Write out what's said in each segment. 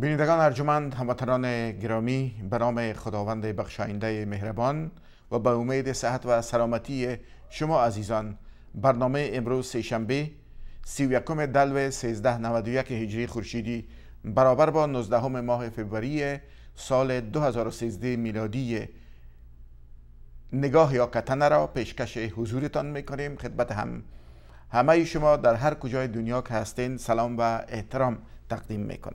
بینندگان ارجمند، هموطنان گرامی، به نام خداوند بخشاینده مهربان و به امید صحت و سلامتی شما عزیزان، برنامه امروز سه‌شنبه 31 دلو 1391 هجری خورشیدی برابر با 19 ماه فوریه سال 2013 میلادی نگاه یا کتنه را پیشکش حضورتان میکنیم. خدمت همه شما در هر کجای دنیا که هستین سلام و احترام تقدیم میکنم.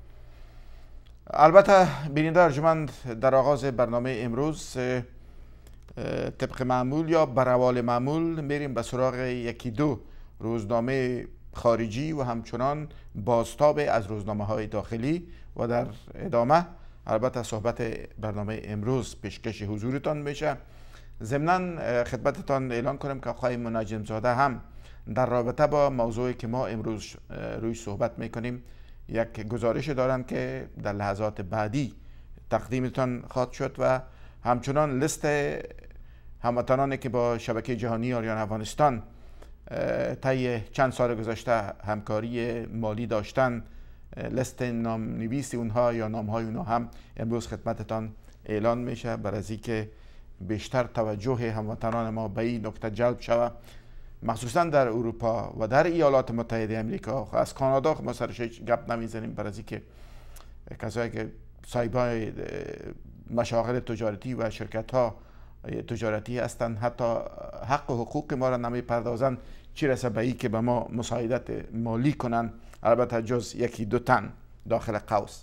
البته بیننده ارجمند، در آغاز برنامه امروز طبق معمول یا بر روال معمول میریم به سراغ یکی دو روزنامه خارجی و همچنان بازتاب از روزنامه های داخلی و در ادامه البته صحبت برنامه امروز پیشکش حضورتان میشه. ضمناً خدمتتان اعلان کنم که آقای منجم زاده هم در رابطه با موضوعی که ما امروز روی صحبت میکنیم یک گزارش دارند که در لحظات بعدی تقدیمتان خواهد شد و همچنان لیست هموطنانی که با شبکه جهانی آریان افغانستان طی چند سال گذشته همکاری مالی داشتن، لیست نام نویس اونها یا نام های اونها هم امروز خدمتتان اعلان میشه، برای از اینکه بیشتر توجه هموطنان ما به این نکته جلب شود، مخصوصا در اروپا و در ایالات متحده امریکا. از کانادا ما سرش گپ نمیزنیم، برای از اینکه کسایی که صاحبای مشاغل تجارتی و شرکت ها تجارتی هستند حتی حق و حقوق ما را نمیپردازند، چی رسه به این که به ما مساعدت مالی کنند، البته جز یکی دو تن داخل قوس.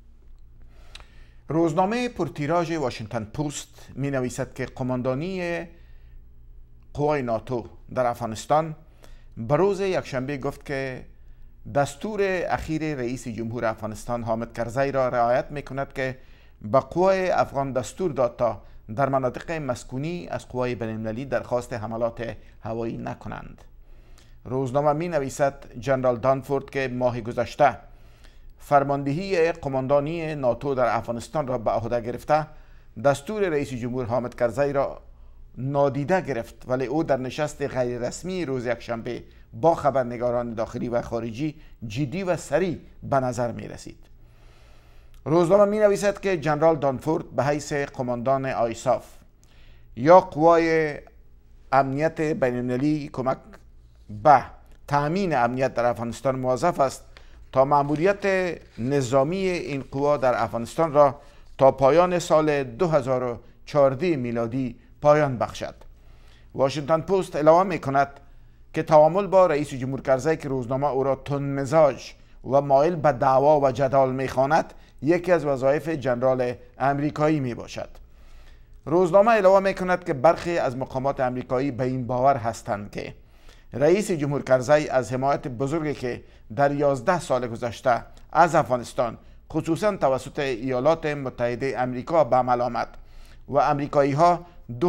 روزنامه پرتیراژ واشنگتن پست می نویسد که قماندانی قوای ناتو در افغانستان به روز یکشنبه گفت که دستور اخیر رئیس جمهور افغانستان حامد کرزی را رعایت می کند که به قوای افغان دستور داد تا در مناطق مسکونی از قوای بین‌المللی درخواست حملات هوایی نکنند. روزنامه می نویسد جنرال دانفورد که ماه گذشته فرماندهی قماندانی ناتو در افغانستان را به عهده گرفته، دستور رئیس جمهور حامد کرزی را نادیده گرفت، ولی او در نشست غیر رسمی روز یکشنبه با خبرنگاران داخلی و خارجی جدی و سریع به نظر می رسید. روزنامه می نویسد که جنرال دانفورد به حیث قماندان آیساف یا قوای امنیت بین‌المللی کمک به تأمین امنیت در افغانستان موظف است تا مأموریت نظامی این قوا در افغانستان را تا پایان سال 2014 میلادی پایان بخشد. واشنگتن پست اعلام می کند که تعامل با رئیس جمهور کرزی که روزنامه او را تندمزاج و مایل به دعوا و جدال می خواند یکی از وظایف جنرال امریکایی می باشد. روزنامه اعلام می کند که برخی از مقامات امریکایی به این باور هستند که رئیس جمهور کرزی از حمایت بزرگی که در 11 سال گذشته از افغانستان خصوصا توسط ایالات متحده امریکا به عمل آمد و امریکایی ها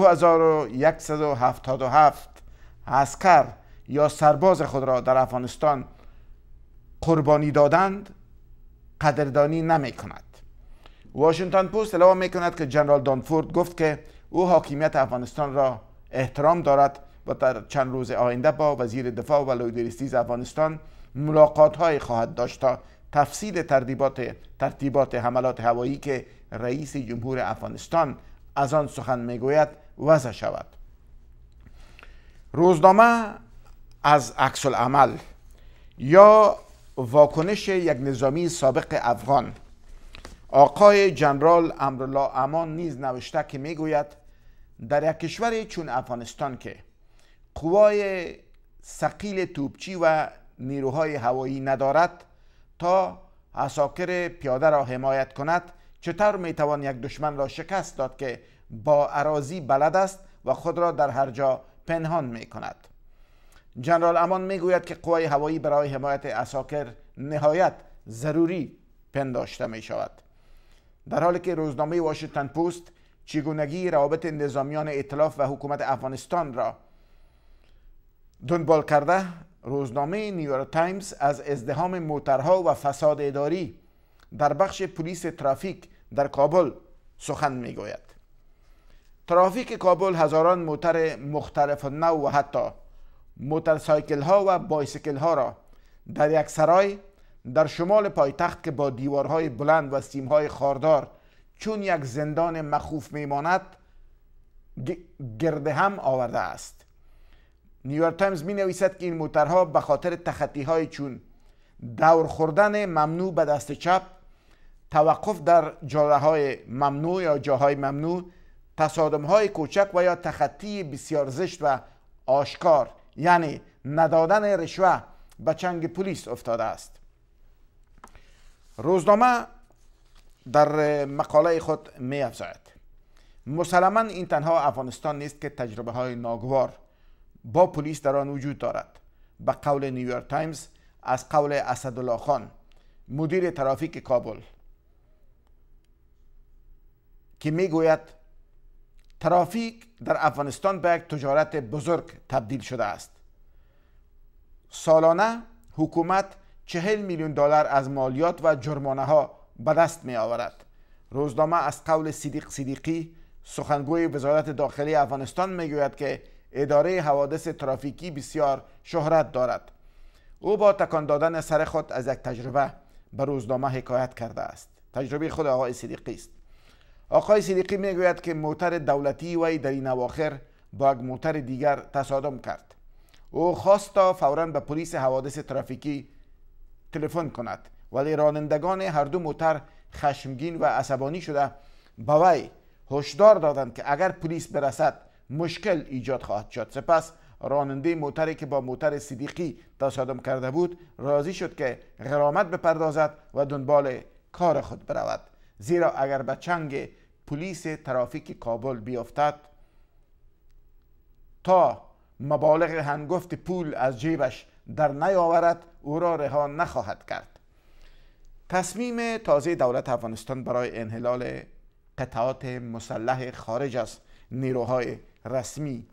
2177 عسکر یا سرباز خود را در افغانستان قربانی دادند قدردانی نمی کند. واشنگتن پست اعلام می کند که جنرال دانفورد گفت که او حاکمیت افغانستان را احترام دارد و در چند روز آینده با وزیر دفاع و لویدریستیز افغانستان ملاقات های خواهد داشت تا تفصیل ترتیبات حملات هوایی که رئیس جمهور افغانستان از آن سخن میگوید وضع شود. روزنامه از عکس العمل یا واکنش یک نظامی سابق افغان آقای جنرال امرالله امان نیز نوشته که میگوید در یک کشور چون افغانستان که قوای ثقیل توپچی و نیروهای هوایی ندارد تا عساکر پیاده را حمایت کند، چطور میتوان یک دشمن را شکست داد که با اراضی بلد است و خود را در هر جا پنهان می کند؟ جنرال امان میگوید که قوای هوایی برای حمایت عساکر نهایت ضروری پنداشته می شود. در حالی که روزنامه واشنگتن پست چگونگی روابط نظامیان ائتلاف و حکومت افغانستان را دنبال کرده، روزنامه نیویورک تایمز از ازدحام موترها و فساد اداری در بخش پلیس ترافیک در کابل سخن میگوید. ترافیک کابل هزاران موتر مختلف نوع و حتی موتورسایکل ها و بایسیکل ها را در یک سرای در شمال پایتخت که با دیوارهای بلند و سیمهای خاردار چون یک زندان مخوف میماند گرد هم آورده است. نیویورک تایمز می نویسد که این موترها به خاطر تخطی های چون دور خوردن ممنوع به دست چپ، توقف در جاده های ممنوع یا جاهای ممنوع، تصادم های کوچک و یا تخطی بسیار زشت و آشکار یعنی ندادن رشوه به چنگ پلیس افتاده است. روزنامه در مقاله خود می افزاید مسلما این تنها افغانستان نیست که تجربه های ناگوار با پلیس در آن وجود دارد. به قول نیویورک تایمز از قول اسدالله خان مدیر ترافیک کابل که می گوید ترافیک در افغانستان به یک تجارت بزرگ تبدیل شده است. سالانه حکومت 40 میلیون دلار از مالیات و جرمانه ها به دست می آورد. روزنامه از قول صدیقی سخنگوی وزارت داخلی افغانستان می گوید که اداره حوادث ترافیکی بسیار شهرت دارد. او با تکان دادن سر خود از یک تجربه به روزنامه حکایت کرده است. تجربه خود آقای صدیقی است. آقای صدیقی می گوید که موتر دولتی وی در این اواخر با یک موتر دیگر تصادم کرد. او خواست تا فوراً به پلیس حوادث ترافیکی تلفن کند، ولی رانندگان هر دو موتر خشمگین و عصبانی شده به وی هشدار دادند که اگر پلیس برسد مشکل ایجاد خواهد شد. سپس راننده موتری که با موتر صدیقی تصادم کرده بود راضی شد که غرامت بپردازد و دنبال کار خود برود، زیرا اگر به چنگ پلیس ترافیک کابل بیفتد تا مبالغ هنگفت پول از جیبش در نیاورد او را رها نخواهد کرد. تصمیم تازه دولت افغانستان برای انحلال قطعات مسلح خارج از نیروهای رسمی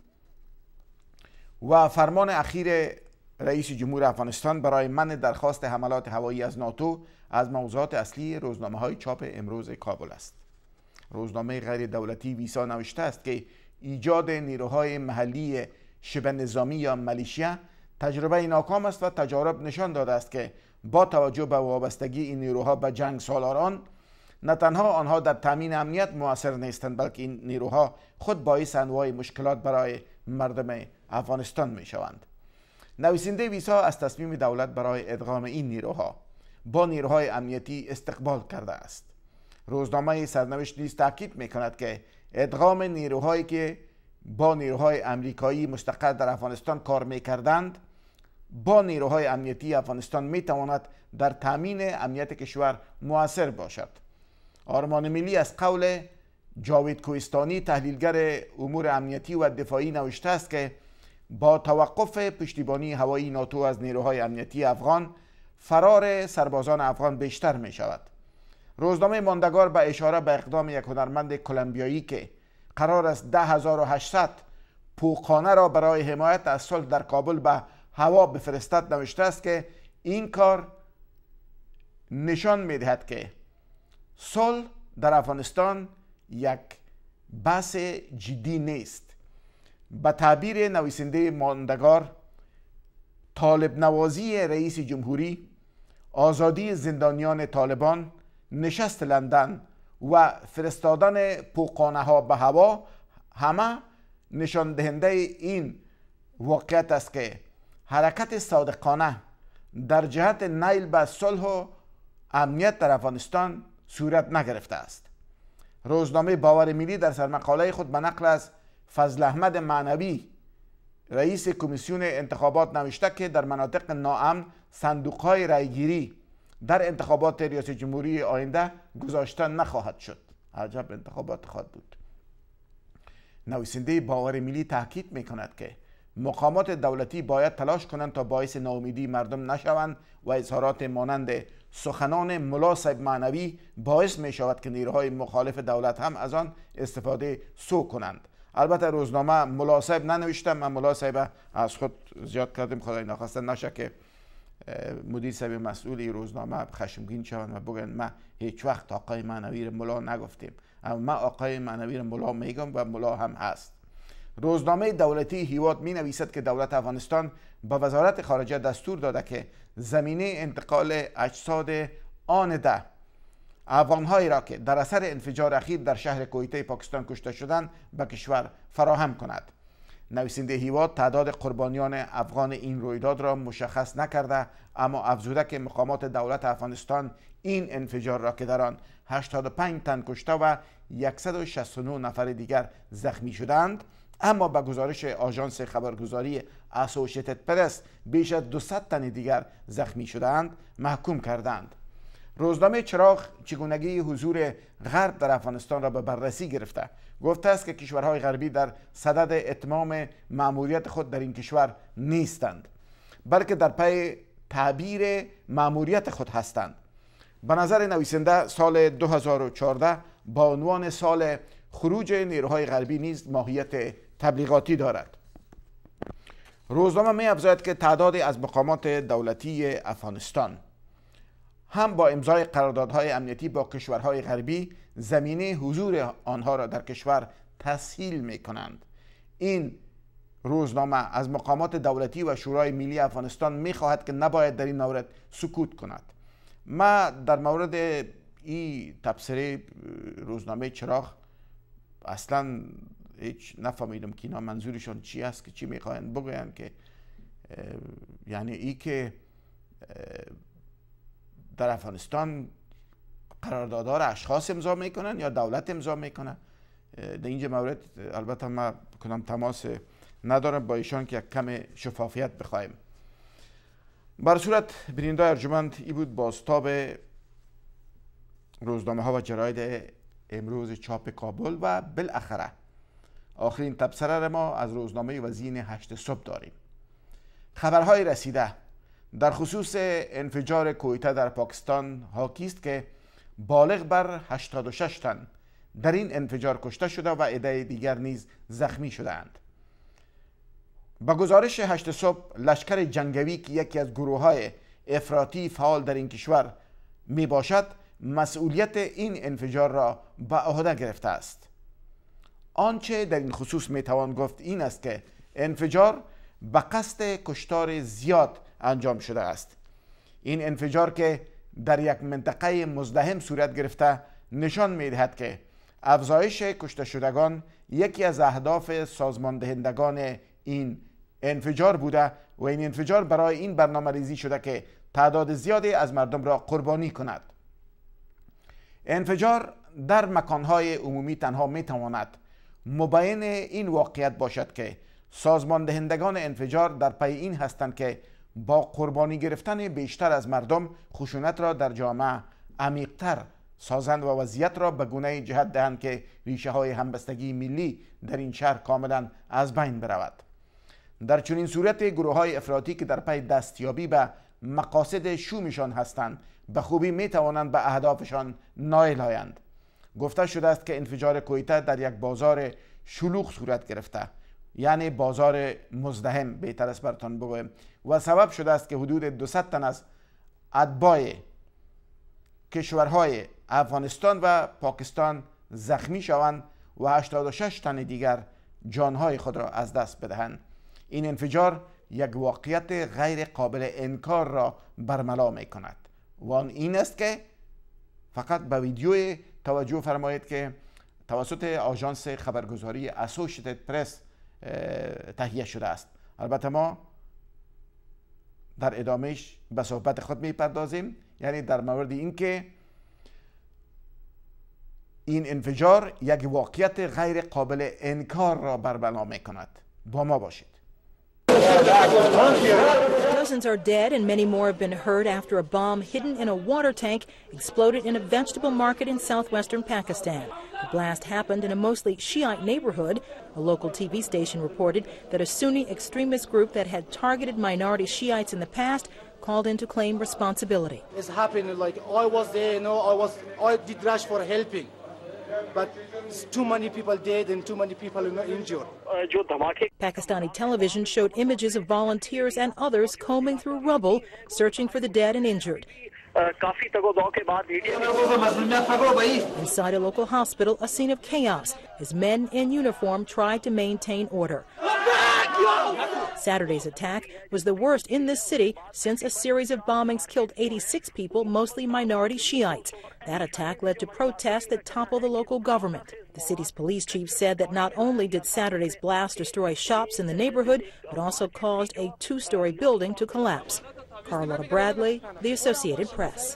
و فرمان اخیر رئیس جمهور افغانستان برای منع درخواست حملات هوایی از ناتو از موضوعات اصلی روزنامه‌های چاپ امروز کابل است. روزنامه غیر دولتی ویسا نوشته است که ایجاد نیروهای محلی شبه نظامی یا ملیشیا تجربه ناکام است و تجارب نشان داده است که با توجه به وابستگی این نیروها به جنگ سالاران، نه تنها آنها در تامین امنیت مؤثر نیستند بلکه این نیروها خود باعث انواع مشکلات برای مردم افغانستان می شوند. نویسنده ویسا از تصمیم دولت برای ادغام این نیروها با نیروهای امنیتی استقبال کرده است. روزنامه سرنوشت نیز تاکید می کند که ادغام نیروهایی که با نیروهای امریکایی مستقر در افغانستان کار می کردند با نیروهای امنیتی افغانستان می تواند در تامین امنیت کشور مؤثر باشد. آرمان ملی از قول جاوید کوهستانی تحلیلگر امور امنیتی و دفاعی نوشته است که با توقف پشتیبانی هوایی ناتو از نیروهای امنیتی افغان فرار سربازان افغان بیشتر می شود. روزنامه ماندگار به اشاره به اقدام یک هنرمند کلمبیایی که قرار است 10800 پوخانه را برای حمایت از صلح در کابل به هوا بفرستد نوشته است که این کار نشان می دهد که صلح در افغانستان یک بحث جدی نیست. به تعبیر نویسنده ماندگار، طالب نوازی رئیس جمهوری، آزادی زندانیان طالبان، نشست لندن و فرستادن پوخانه ها به هوا همه نشان دهنده این واقعیت است که حرکت صادقانه در جهت نیل به صلح و امنیت در افغانستان صورت نگرفته است. روزنامه باور ملی در سرمقاله خود به نقل از فضل احمد معنوی رئیس کمیسیون انتخابات نوشته که در مناطق ناامن صندوق‌های رأیگیری در انتخابات ریاست جمهوری آینده گذاشته نخواهد شد. عجب انتخابات خواهد بود. نویسنده باور ملی تاکید می‌کند که مقامات دولتی باید تلاش کنند تا باعث ناامیدی مردم نشوند و اظهارات مانند سخنان ملا صاحب معنوی باعث می شود که نیروهای مخالف دولت هم از آن استفاده سوء کنند. البته روزنامه ملا صاحب ننوشته، من ملا صاحب از خود زیاد کردیم، خدای نخواسته نشه که مدیر صاحب مسئول روزنامه خشمگین شوند و بگن ما هیچ وقت آقای معنوی را ملا نگفتیم، اما ما آقای معنوی را ملا میگم و ملا هم هست. روزنامه دولتی هیواد می نویسد که دولت افغانستان با وزارت خارجه دستور داده که زمینه انتقال اجساد آن 10 افغان‌هایی را که در اثر انفجار اخیر در شهر کویته پاکستان کشته شدند به کشور فراهم کند. نویسنده هیواد تعداد قربانیان افغان این رویداد را مشخص نکرده، اما افزوده که مقامات دولت افغانستان این انفجار را که در آن 85 تن کشته و 169 نفر دیگر زخمی شدند، اما به گزارش آژانس خبرگزاری اسوسییتد پرس بیش از 200 تن دیگر زخمی شدند محکوم کردند. روزنامه چراغ چگونگی حضور غرب در افغانستان را به بررسی گرفته گفته است که کشورهای غربی در صدد اتمام مأموریت خود در این کشور نیستند، بلکه در پی تعبیر مأموریت خود هستند. به نظر نویسنده سال 2014 با عنوان سال خروج نیروهای غربی نیز ماهیت تبلیغاتی دارد. روزنامه می افزاید که تعدادی از مقامات دولتی افغانستان هم با امضای قراردادهای امنیتی با کشورهای غربی زمینه حضور آنها را در کشور تسهیل می کنند. این روزنامه از مقامات دولتی و شورای ملی افغانستان می خواهد که نباید در این مورد سکوت کند. ما در مورد این تبصره روزنامه چراغ اصلا هیچ نفهمیدم که اینا منظورشون چی است، که چی میخواین بگوین، که یعنی ای که در افغانستان قراردادها را اشخاص امضا میکنن یا دولت امضا میکنه. در اینجا مورد البته ما کنم تماس ندارم با ایشان که کم شفافیت بخوایم. بر صورت بیننده ارجمند، ای بود بازتاب روزنامه ها و جراید امروز چاپ کابل و بالاخره آخرین تبصره را ما از روزنامه وزین 8 صبح داریم. خبرهای رسیده در خصوص انفجار کویته در پاکستان حاکی است که بالغ بر 86 تن در این انفجار کشته شده و عده دیگر نیز زخمی شدند. با گزارش 8 صبح، لشکر جنگی که یکی از گروه‌های افراطی فعال در این کشور می باشد مسئولیت این انفجار را به عهده گرفته است. آنچه در این خصوص می توان گفت این است که انفجار به قصد کشتار زیاد انجام شده است. این انفجار که در یک منطقه مزدحم صورت گرفته نشان می دهد که افزایش کشته شدگان یکی از اهداف سازمان دهندگان این انفجار بوده و این انفجار برای این برنامه ریزی شده که تعداد زیادی از مردم را قربانی کند. انفجار در مکانهای عمومی تنها می تواند مبین این واقعیت باشد که سازمان دهندگان انفجار در پی این هستند که با قربانی گرفتن بیشتر از مردم خشونت را در جامعه عمیق‌تر سازند و وضعیت را به گونه جهت دهند که ریشه های همبستگی ملی در این شهر کاملا از بین برود. در چنین صورت گروه های افراطی که در پی دستیابی به مقاصد شومشان هستند به خوبی می توانند به اهدافشان نائل آیند. گفته شده است که انفجار کویته در یک بازار شلوغ صورت گرفته، یعنی بازار مزدحم بهتر است براتون بگویم، و سبب شده است که حدود 200 تن از اتباع کشورهای افغانستان و پاکستان زخمی شوند و 86 تن دیگر جانهای خود را از دست بدهند. این انفجار یک واقعیت غیر قابل انکار را برملا می کند و آن این است که فقط به ویدیو توجه فرمایید که توسط آژانس خبرگزاری اسوسییتد پرس تهیه شده است. البته ما در ادامهش به صحبت خود میپردازیم، یعنی در مورد این که این انفجار یک واقعیت غیر قابل انکار را برملا می کند. با ما باشید. Dozens are dead and many more have been hurt after a bomb hidden in a water tank exploded in a vegetable market in southwestern Pakistan. The blast happened in a mostly Shiite neighborhood. A local TV station reported that a Sunni extremist group that had targeted minority Shiites in the past called in to claim responsibility. It's happened like I was there, I did rush for helping. But too many people dead and too many people injured. Pakistani television showed images of volunteers and others combing through rubble, searching for the dead and injured. Inside a local hospital, a scene of chaos as men in uniform tried to maintain order. Saturday's attack was the worst in this city since a series of bombings killed 86 people, mostly minority Shiites. That attack led to protests that toppled the local government. The city's police chief said that not only did Saturday's blast destroy shops in the neighborhood, but also caused a two-story building to collapse. Carlotta Bradley, The Associated Press.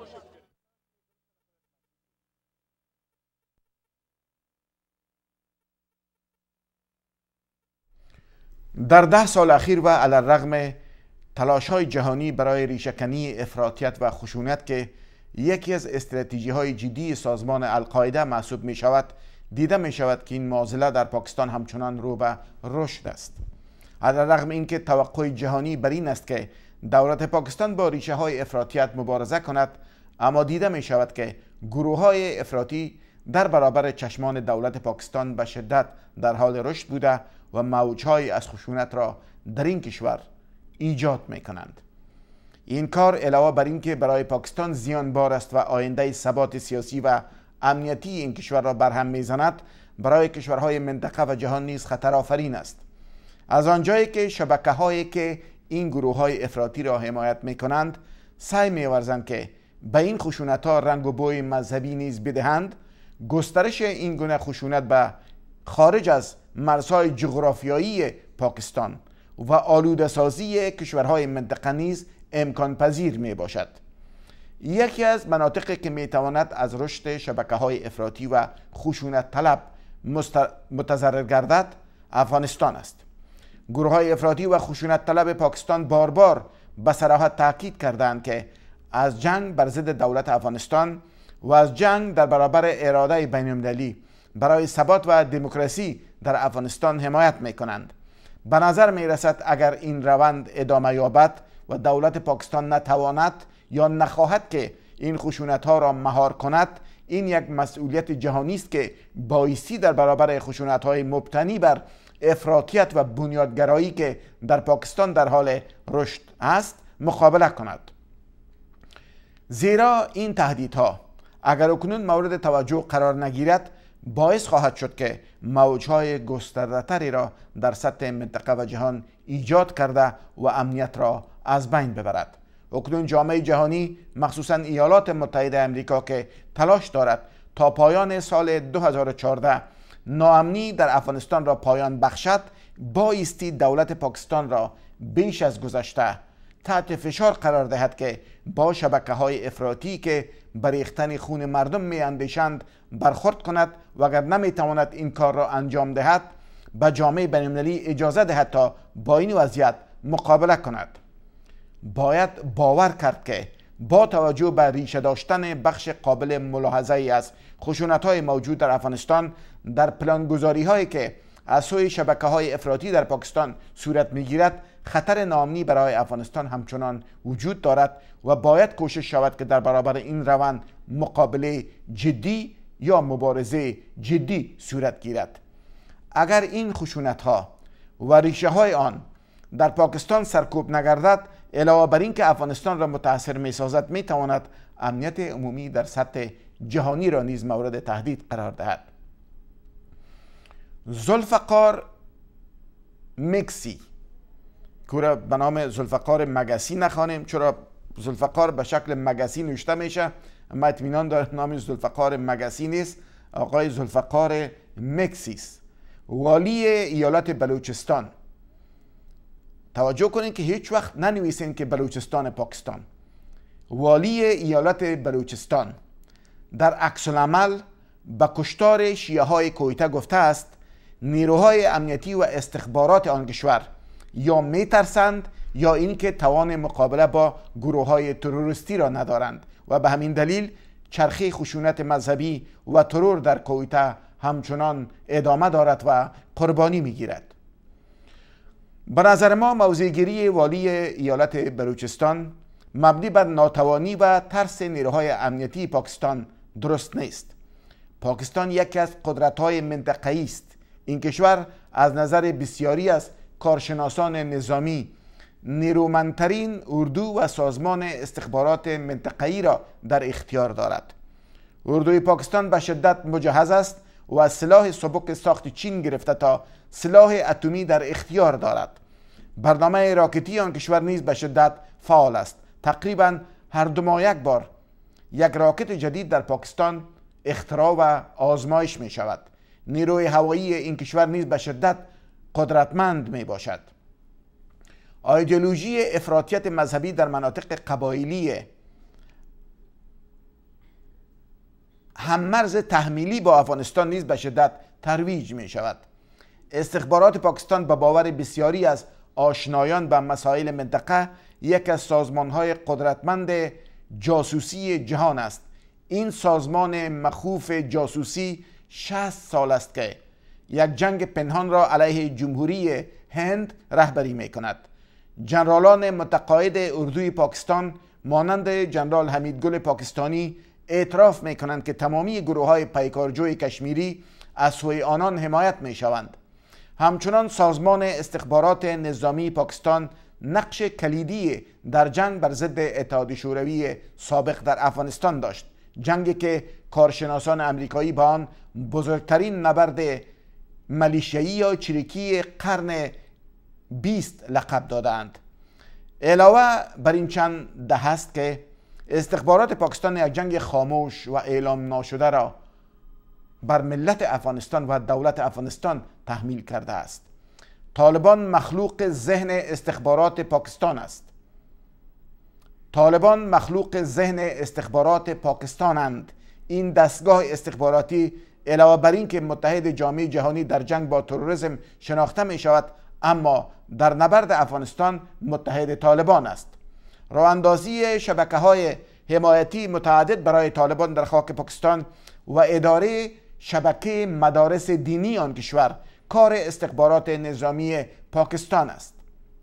در 10 سال اخیر و علی‌الرغم تلاش‌های جهانی برای ریشه‌کنی افراطیت و خشونت که یکی از استراتژی‌های جدی سازمان القاعده محسوب می‌شود، دیده می‌شود که این معضله در پاکستان همچنان رو به رشد است. علی‌الرغم اینکه توقع جهانی بر این است که دولت پاکستان با ریشه‌های افراطیت مبارزه کند، اما دیده می‌شود که گروه‌های افراطی در برابر چشمان دولت پاکستان به شدت در حال رشد بوده و موج‌های از خشونت را در این کشور ایجاد می‌کنند. این کار علاوه بر اینکه برای پاکستان زیانبار است و آینده ثبات سیاسی و امنیتی این کشور را برهم می‌زند، برای کشورهای منطقه و جهان نیز خطر آفرین است. از آنجایی که شبکه‌هایی که این گروه‌های افراطی را حمایت می‌کنند سعی می‌ورزند که به این خشونت‌ها رنگ و بوی مذهبی نیز بدهند، گسترش این گونه خشونت به خارج از مرزهای جغرافیایی پاکستان و آلوده‌سازی کشورهای منطقه نیز امکان پذیر می باشد. یکی از مناطقی که می تواند از رشد شبکه‌های افراطی و خشونت طلب متضرر گردد افغانستان است. گروه‌های افراطی و خشونت طلب پاکستان بار بار به صراحت تاکید کردند که از جنگ بر ضد دولت افغانستان و از جنگ در برابر اراده بین‌المللی برای ثبات و دموکراسی در افغانستان حمایت می‌کنند. به نظر می‌رسد اگر این روند ادامه یابد و دولت پاکستان نتواند یا نخواهد که این خشونت‌ها را مهار کند، این یک مسئولیت جهانی است که بایستی در برابر خشونت‌های مبتنی بر افراطیت و بنیادگرایی که در پاکستان در حال رشد است مقابله کند. زیرا این تهدیدها اگر اکنون مورد توجه قرار نگیرد، باعث خواهد شد که موجهای گسترده‌تری را در سطح منطقه و جهان ایجاد کرده و امنیت را از بین ببرد. اکنون جامعه جهانی، مخصوصا ایالات متحده آمریکا که تلاش دارد تا پایان سال 2014 ناامنی در افغانستان را پایان بخشد، بایستی دولت پاکستان را بیش از گذشته تحت فشار قرار دهد که با شبکه‌های افراطی که بر ریختن خون مردم می‌اندیشند برخورد کند و اگر نمی‌تواند این کار را انجام دهد، به جامعه بین‌المللی اجازه دهد تا با این وضعیت مقابله کند. باید باور کرد که با توجه به ریشه داشتن بخش قابل ملاحظه‌ای از خشونت‌های موجود در افغانستان، در پلانگذاری‌هایی که از سوی شبکه‌های افراطی در پاکستان صورت می‌گیرد، خطر ناامنی برای افغانستان همچنان وجود دارد و باید کوشش شود که در برابر این روند مقابله جدی یا مبارزه جدی صورت گیرد. اگر این خشونت‌ها و ریشه‌های آن در پاکستان سرکوب نگردد، علاوه بر این که افغانستان را متاثر می‌سازد، می‌تواند امنیت عمومی در سطح جهانی را نیز مورد تهدید قرار دهد. ذوالفقار مکسی که را به نام ذوالفقار مگسی نخوانیم، چرا ذوالفقار به شکل مگسی نوشته میشه، اما اطمینان دارم نام ذوالفقار مگسی نیست، آقای ذوالفقار مکسی است، والی ایالت بلوچستان. توجه کنید که هیچ وقت ننویسین که بلوچستان پاکستان. والی ایالت بلوچستان در عکس العمل به کشتار شیعه های کویته گفته است نیروهای امنیتی و استخبارات آن کشور یا میترسند یا اینکه توان مقابله با گروه های تروریستی را ندارند و به همین دلیل چرخه خشونت مذهبی و ترور در کویته همچنان ادامه دارد و قربانی میگیرد. به نظر ما موضع‌گیری والی ایالت بلوچستان مبنی بر ناتوانی و ترس نیروهای امنیتی پاکستان درست نیست. پاکستان یکی از قدرت‌های منطقه‌ای است. این کشور از نظر بسیاری از کارشناسان نظامی نیرومندترین اردو و سازمان استخبارات منطقه‌ای را در اختیار دارد. اردوی پاکستان به شدت مجهز است و سلاح سبک ساخت چین گرفته تا سلاح اتمی در اختیار دارد. برنامه راکتی آن کشور نیز به شدت فعال است. تقریبا هر 2 ماه یک بار یک راکت جدید در پاکستان اختراع و آزمایش می شود. نیروی هوایی این کشور نیز به شدت قدرتمند می باشد. ایدئولوژی افراطیت مذهبی در مناطق قبایلی هممرز تحمیلی با افغانستان نیز به شدت ترویج می شود. استخبارات پاکستان به باور بسیاری از آشنایان به مسائل منطقه یک از سازمان‌های قدرتمند جاسوسی جهان است. این سازمان مخوف جاسوسی 60 سال است که یک جنگ پنهان را علیه جمهوری هند رهبری می کند. جنرالان متقاعد اردوی پاکستان مانند جنرال حمیدگل پاکستانی اعتراف می کنند که تمامی گروه‌های پیکارجوی کشمیری از سوی آنان حمایت می شوند. همچنان سازمان استخبارات نظامی پاکستان نقش کلیدی در جنگ بر ضد اتحاد شوروی سابق در افغانستان داشت، جنگی که کارشناسان امریکایی به آن بزرگترین نبرد ملیشیایی یا چریکی قرن 20 لقب دادند. علاوه بر این چند دهه است که استخبارات پاکستان یک جنگ خاموش و اعلام ناشده را بر ملت افغانستان و دولت افغانستان تحمیل کرده است. طالبان مخلوق ذهن استخبارات پاکستان است. طالبان مخلوق ذهن استخبارات پاکستانند. این دستگاه استخباراتی علاوه بر این که متحد جامعه جهانی در جنگ با تروریسم شناخته می شود، اما در نبرد افغانستان متحد طالبان است. راه اندازی شبکه‌های حمایتی متعدد برای طالبان در خاک پاکستان و اداره شبکه مدارس دینی آن کشور کار استخبارات نظامی پاکستان است.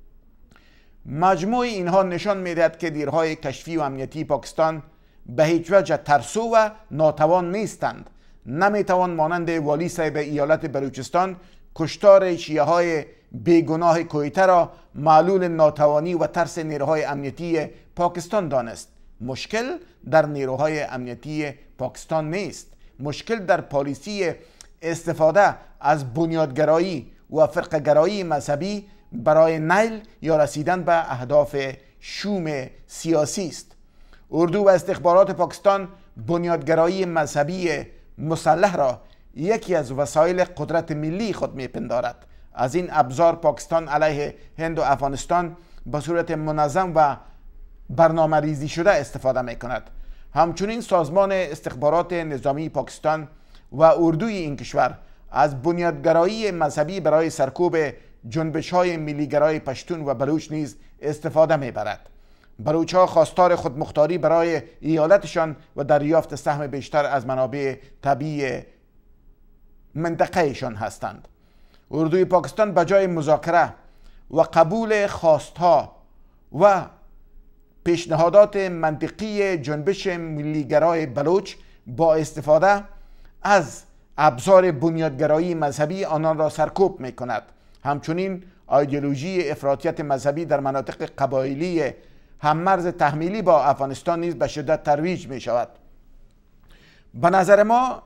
مجموع اینها نشان می‌دهد که نیروهای کشفی و امنیتی پاکستان به هیچ وجه ترسو و ناتوان نیستند. نمیتوان مانند والی صاحب ایالت بلوچستان کشتار شیعه‌های بیگناه کویته را معلول ناتوانی و ترس نیروهای امنیتی پاکستان دانست. مشکل در نیروهای امنیتی پاکستان نیست. مشکل در پالیسی استفاده از بنیادگرایی و فرقه‌گرایی مذهبی برای نیل یا رسیدن به اهداف شوم سیاسی است. اردو و استخبارات پاکستان بنیادگرایی مذهبی مسلح را یکی از وسایل قدرت ملی خود میپندارد. از این ابزار پاکستان علیه هند و افغانستان به صورت منظم و برنامه ریزی شده استفاده می کند. همچنین سازمان استخبارات نظامی پاکستان و اردوی این کشور از بنیادگرایی مذهبی برای سرکوب جنبش‌های ملیگرای پشتون و بلوچ نیز استفاده می برد. بلوچ‌ها خواستار خودمختاری برای ایالتشان و دریافت سهم بیشتر از منابع طبیعی منطقهشان هستند. اردوی پاکستان بجای مذاکره و قبول خواستها و پیشنهادات منطقی جنبش ملیگرای بلوچ با استفاده از ابزار بنیادگرایی مذهبی آنان را سرکوب می کند. همچنین ایدئولوژی افراطیت مذهبی در مناطق قبایلی هممرز تحمیلی با افغانستان نیز به شدت ترویج می شود. به نظر ما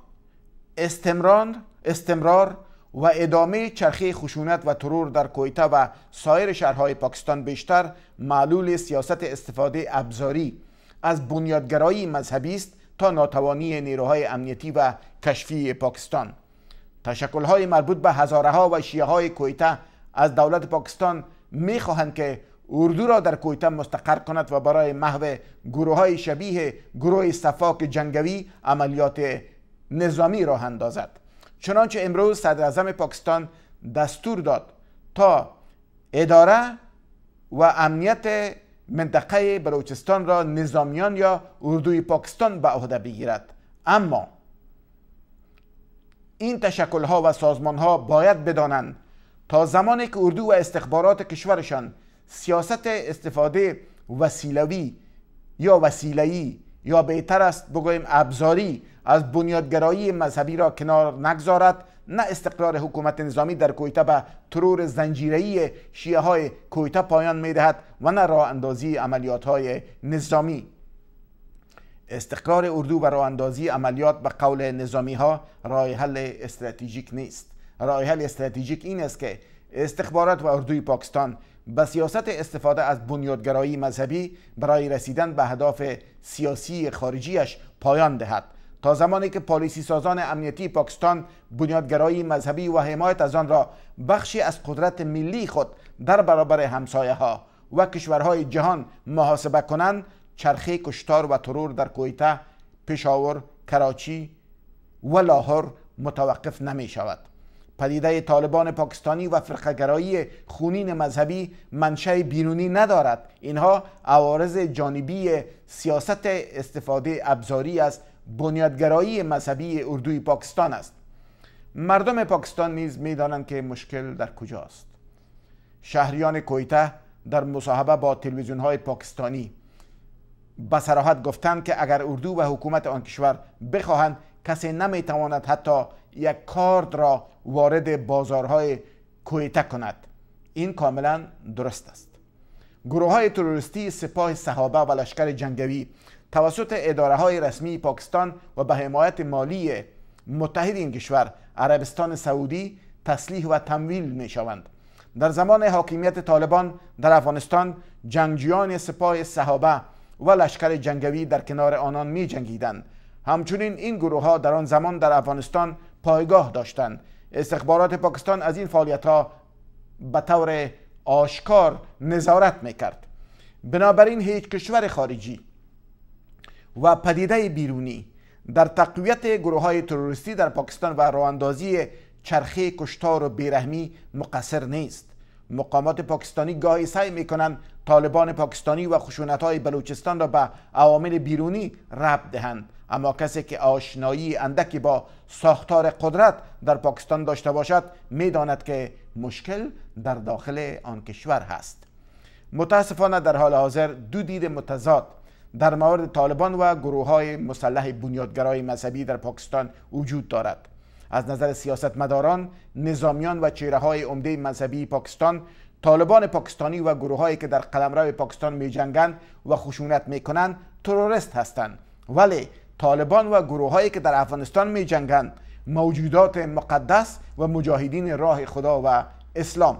استمرار و ادامه چرخه خشونت و ترور در کویته و سایر شهرهای پاکستان بیشتر معلول سیاست استفاده ابزاری از بنیادگرایی مذهبی است تا ناتوانی نیروهای امنیتی و کشفی پاکستان. تشکل‌های مربوط به هزاره‌ها و شیعه‌های کویته از دولت پاکستان می‌خواهند که اردو را در کویته مستقر کند و برای محو گروه‌های شبیه گروه صفاک جنگوی عملیات نظامی راه اندازد. چنانچه امروز صدر اعظم پاکستان دستور داد تا اداره و امنیت منطقه بلوچستان را نظامیان یا اردوی پاکستان به عهده بگیرد. اما این تشکل‌ها و سازمان‌ها باید بدانند تا زمانی که اردو و استخبارات کشورشان سیاست استفاده وسیلوی یا وسیله‌ای یا بهتر است بگوییم ابزاری از بنیادگرایی مذهبی را کنار نگذارد، نه استقرار حکومت نظامی در کویته به ترور زنجیره‌ای شیعه‌های کویته پایان می‌دهد و نه راه اندازی عملیات‌های نظامی. استقرار اردو و راه اندازی عملیات به قول نظامی ها راه حل استراتژیک نیست. راه حل استراتژیک این است که استخبارات و اردوی پاکستان به سیاست استفاده از بنیادگرایی مذهبی برای رسیدن به اهداف سیاسی خارجیش پایان دهد. تا زمانی که پالیسی سازان امنیتی پاکستان بنیادگرایی مذهبی و حمایت از آن را بخشی از قدرت ملی خود در برابر همسایه ها و کشورهای جهان محاسبه کنند، چرخه کشتار و ترور در کویته، پشاور، کراچی و لاهور متوقف نمی شود. پدیده طالبان پاکستانی و فرقه‌گرایی خونین مذهبی منشأ بیرونی ندارد. اینها عوارض جانبی سیاست استفاده ابزاری از بنیادگرایی مذهبی اردوی پاکستان است. مردم پاکستان نیز می‌دانند که مشکل در کجاست. شهریان کویته در مصاحبه با تلویزیون‌های پاکستانی به صراحت گفتند که اگر اردو و حکومت آن کشور بخواهند، کسی نمی‌تواند حتی یک کارد را وارد بازارهای کویته کند. این کاملا درست است. گروه‌های تروریستی سپاه صحابه و لشکر جنگی توسط اداره‌های رسمی پاکستان و به حمایت مالی متحد این کشور عربستان سعودی تسلیح و تمویل می‌شوند. در زمان حاکمیت طالبان در افغانستان جنگجویان سپاه صحابه و لشکر جنگی در کنار آنان می‌جنگیدند. همچنین این گروه‌ها در آن زمان در افغانستان پایگاه داشتند. استخبارات پاکستان از این فعالیت‌ها به طور آشکار نظارت می‌کرد. بنابراین هیچ کشور خارجی و پدیده بیرونی در تقویت گروه‌های تروریستی در پاکستان و راه‌اندازی چرخه کشتار و بیرحمی مقصر نیست. مقامات پاکستانی گاهی سعی می‌کنند طالبان پاکستانی و خشونت‌های بلوچستان را به عوامل بیرونی ربط دهند، اما کسی که آشنایی اندکی با ساختار قدرت در پاکستان داشته باشد می‌داند که مشکل در داخل آن کشور هست. متاسفانه در حال حاضر دو دید متضاد در مورد طالبان و گروه‌های مسلح بنیادگرای مذهبی در پاکستان وجود دارد. از نظر سیاستمداران، نظامیان و چهره‌های عمده مذهبی پاکستان، طالبان پاکستانی و گروه‌هایی که در قلمرو پاکستان می‌جنگند و خشونت می‌کنند تروریست هستند، ولی طالبان و گروه‌هایی که در افغانستان می‌جنگند موجودات مقدس و مجاهدین راه خدا و اسلام.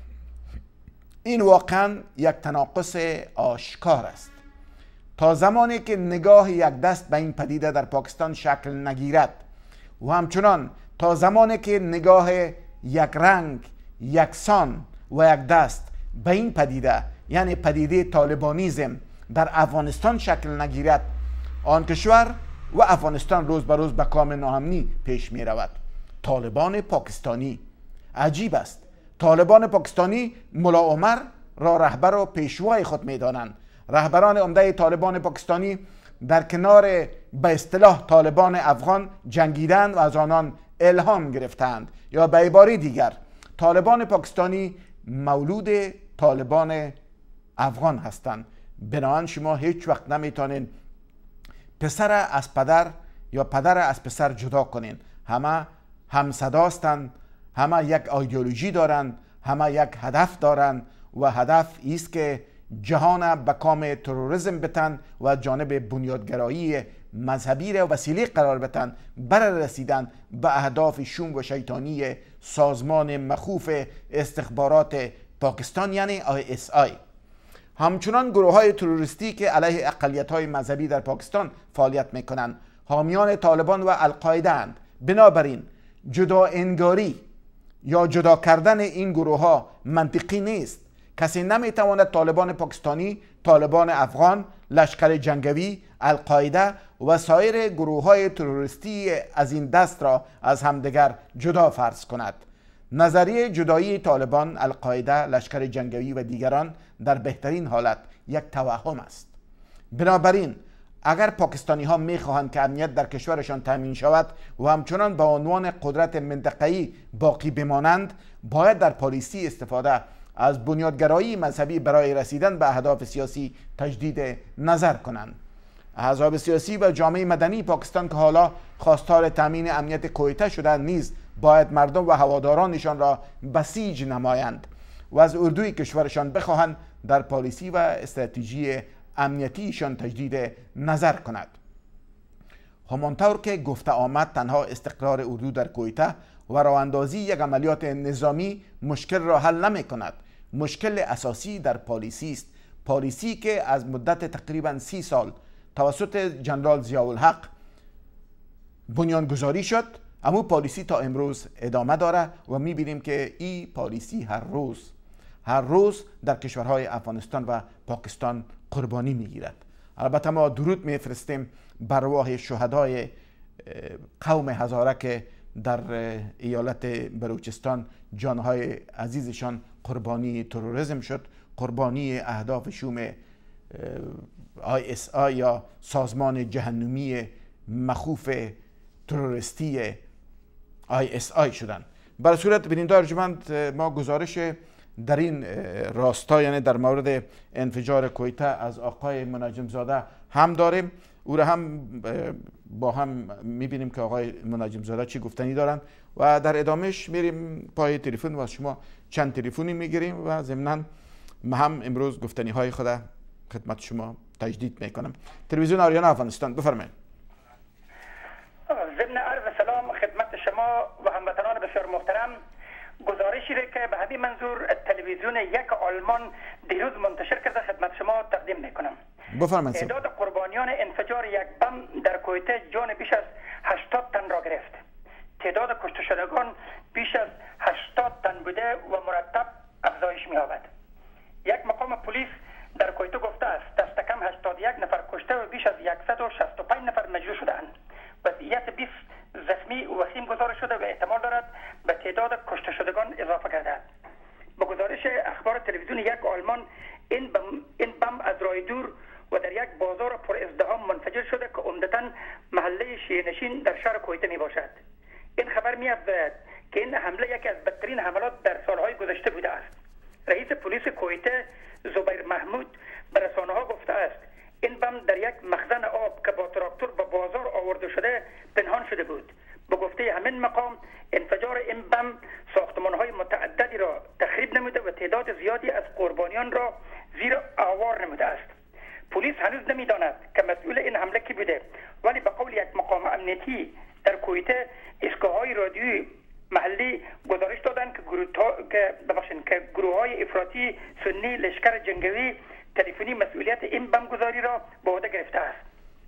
این واقعاً یک تناقض آشکار است. تا زمانی که نگاه یک دست به این پدیده در پاکستان شکل نگیرد و همچنان تا زمانی که نگاه یک رنگ، یکسان و یک دست به این پدیده یعنی پدیده طالبانیزم در افغانستان شکل نگیرد، آن کشور و افغانستان روز به روز به کام ناامنی پیش می رود. طالبان پاکستانی عجیب است. طالبان پاکستانی ملا عمر را رهبر و پیشوای خود می دانند. رهبران عمده طالبان پاکستانی در کنار به اصطلاح طالبان افغان جنگیدند و از آنان الهام گرفتند، یا به عباره دیگر طالبان پاکستانی مولود طالبان افغان هستند. بنابراین شما هیچ وقت نمیتونین پسر از پدر یا پدر از پسر جدا کنین. همه همصداستند، همه یک ایدئولوژی دارند، همه یک هدف دارند و هدف است که جهان به کام تروریسم بتن و جانب بنیادگرایی مذهبی را وسیله قرار بتن برای رسیدن به اهداف شوم و شیطانی سازمان مخوف استخبارات پاکستان یعنی ISI. همچنان گروه‌های تروریستی که علیه اقلیت‌های مذهبی در پاکستان فعالیت می‌کنند حامیان طالبان و القاعده اند. بنابراین جدا انگاری یا جدا کردن این گروه‌ها منطقی نیست. کسی نمیتواند طالبان پاکستانی، طالبان افغان، لشکر جنگی، القاعده و سایر گروه‌های تروریستی از این دست را از همدیگر جدا فرض کند. نظریه جدایی طالبان، القاعده، لشکر جنگی و دیگران در بهترین حالت یک توهم است. بنابراین اگر پاکستانی ها میخواهند که امنیت در کشورشان تامین شود و همچنان به عنوان قدرت منطقه‌ای باقی بمانند، باید در پالیسی استفاده از بنیادگرایی مذهبی برای رسیدن به اهداف سیاسی تجدید نظر کنند. احزاب سیاسی و جامعه مدنی پاکستان که حالا خواستار تامین امنیت کویته شدند نیز باید مردم و هوادارانشان را بسیج نمایند و از اردوی کشورشان بخواهند در پالیسی و استراتژی امنیتیشان تجدید نظر کند. همانطور که گفته آمد تنها استقرار اردو در کویته و راه‌اندازی یک عملیات نظامی مشکل را حل نمی کند. مشکل اساسی در پالیسی است، پالیسی که از مدت تقریبا 30 سال توسط جنرال ضیاءالحق بنیانگذاری شد. اما پالیسی تا امروز ادامه داره و میبینیم که این پالیسی هر روز در کشورهای افغانستان و پاکستان قربانی میگیرد. البته ما درود میفرستیم بر ارواح شهدای قوم هزاره که در ایالت بلوچستان جانهای عزیزشان قربانی تروریسم شد، قربانی اهداف شوم ISI یا سازمان جهنمی مخوف تروریستی ISI شدند. برای صورت بیننده ارجمند، ما گزارش در این راستا یعنی در مورد انفجار کویته از آقای مناجم زاده هم داریم. او را هم با هم میبینیم که آقای مناجم زاده چی گفتنی دارند و در ادامهش میریم پای تلفن و از شما چند تلفنی میگیریم و ضمناً ما هم امروز گفتنی های خود خدمت شما تجدید میکنم. تلویزیون آریانا افغانستان، بفرمایید. ضمن عرض سلام خدمت شما و هموطنان بسیار محترم. گزارشی را که به همین منظور تلویزیون یک آلمان دیروز منتشر کرده خدمت شما تقدیم میکنم. بفرمایید. تعداد قربانیان انفجار یک بم در کویته جان بیش از 80 تن را گرفت. تعداد کشته شدگان بیش از 80 تن بوده و مرتب افزایش می‌یابد. یک مقام پلیس در کویته گفته است دست کم 81 نفر کشته و بیش از 165 نفر مجروح شده‌اند. وضعیت 20 زخمی و وخیم گزارش شده و احتمال دارد به تعداد کشته شدگان اضافه گردد. به گزارش اخبار تلویزیون یک آلمان این بم از راه دور و در یک بازار پر ازدحام منفجر شده که عمدتاً محله شیرنشین در شهر کویته می باشد. این خبر می افزاید که این حمله یکی از بدترین حملات در سالهای گذشته بوده است. رئیس پلیس کویته زبیر محمود به رسانه‌ها گفته است این بم در یک مخزن آب که با تراکتور به بازار آورده شده پنهان شده بود. به گفته همین مقام انفجار این بم ساختمان‌های متعددی را تخریب نموده و تعداد زیادی از قربانیان را زیر آوار نموده است. پلیس هنوز نمی‌داند که مسئول این حمله کی بوده، ولی به قول یک مقام امنیتی در کویته ایستگاه‌های رادیویی محلی گزارش دادند که گروه‌های افراطی سنی لشکر جنگی تلفنی مسئولیت این بمبگذاری را به عهده گرفته است.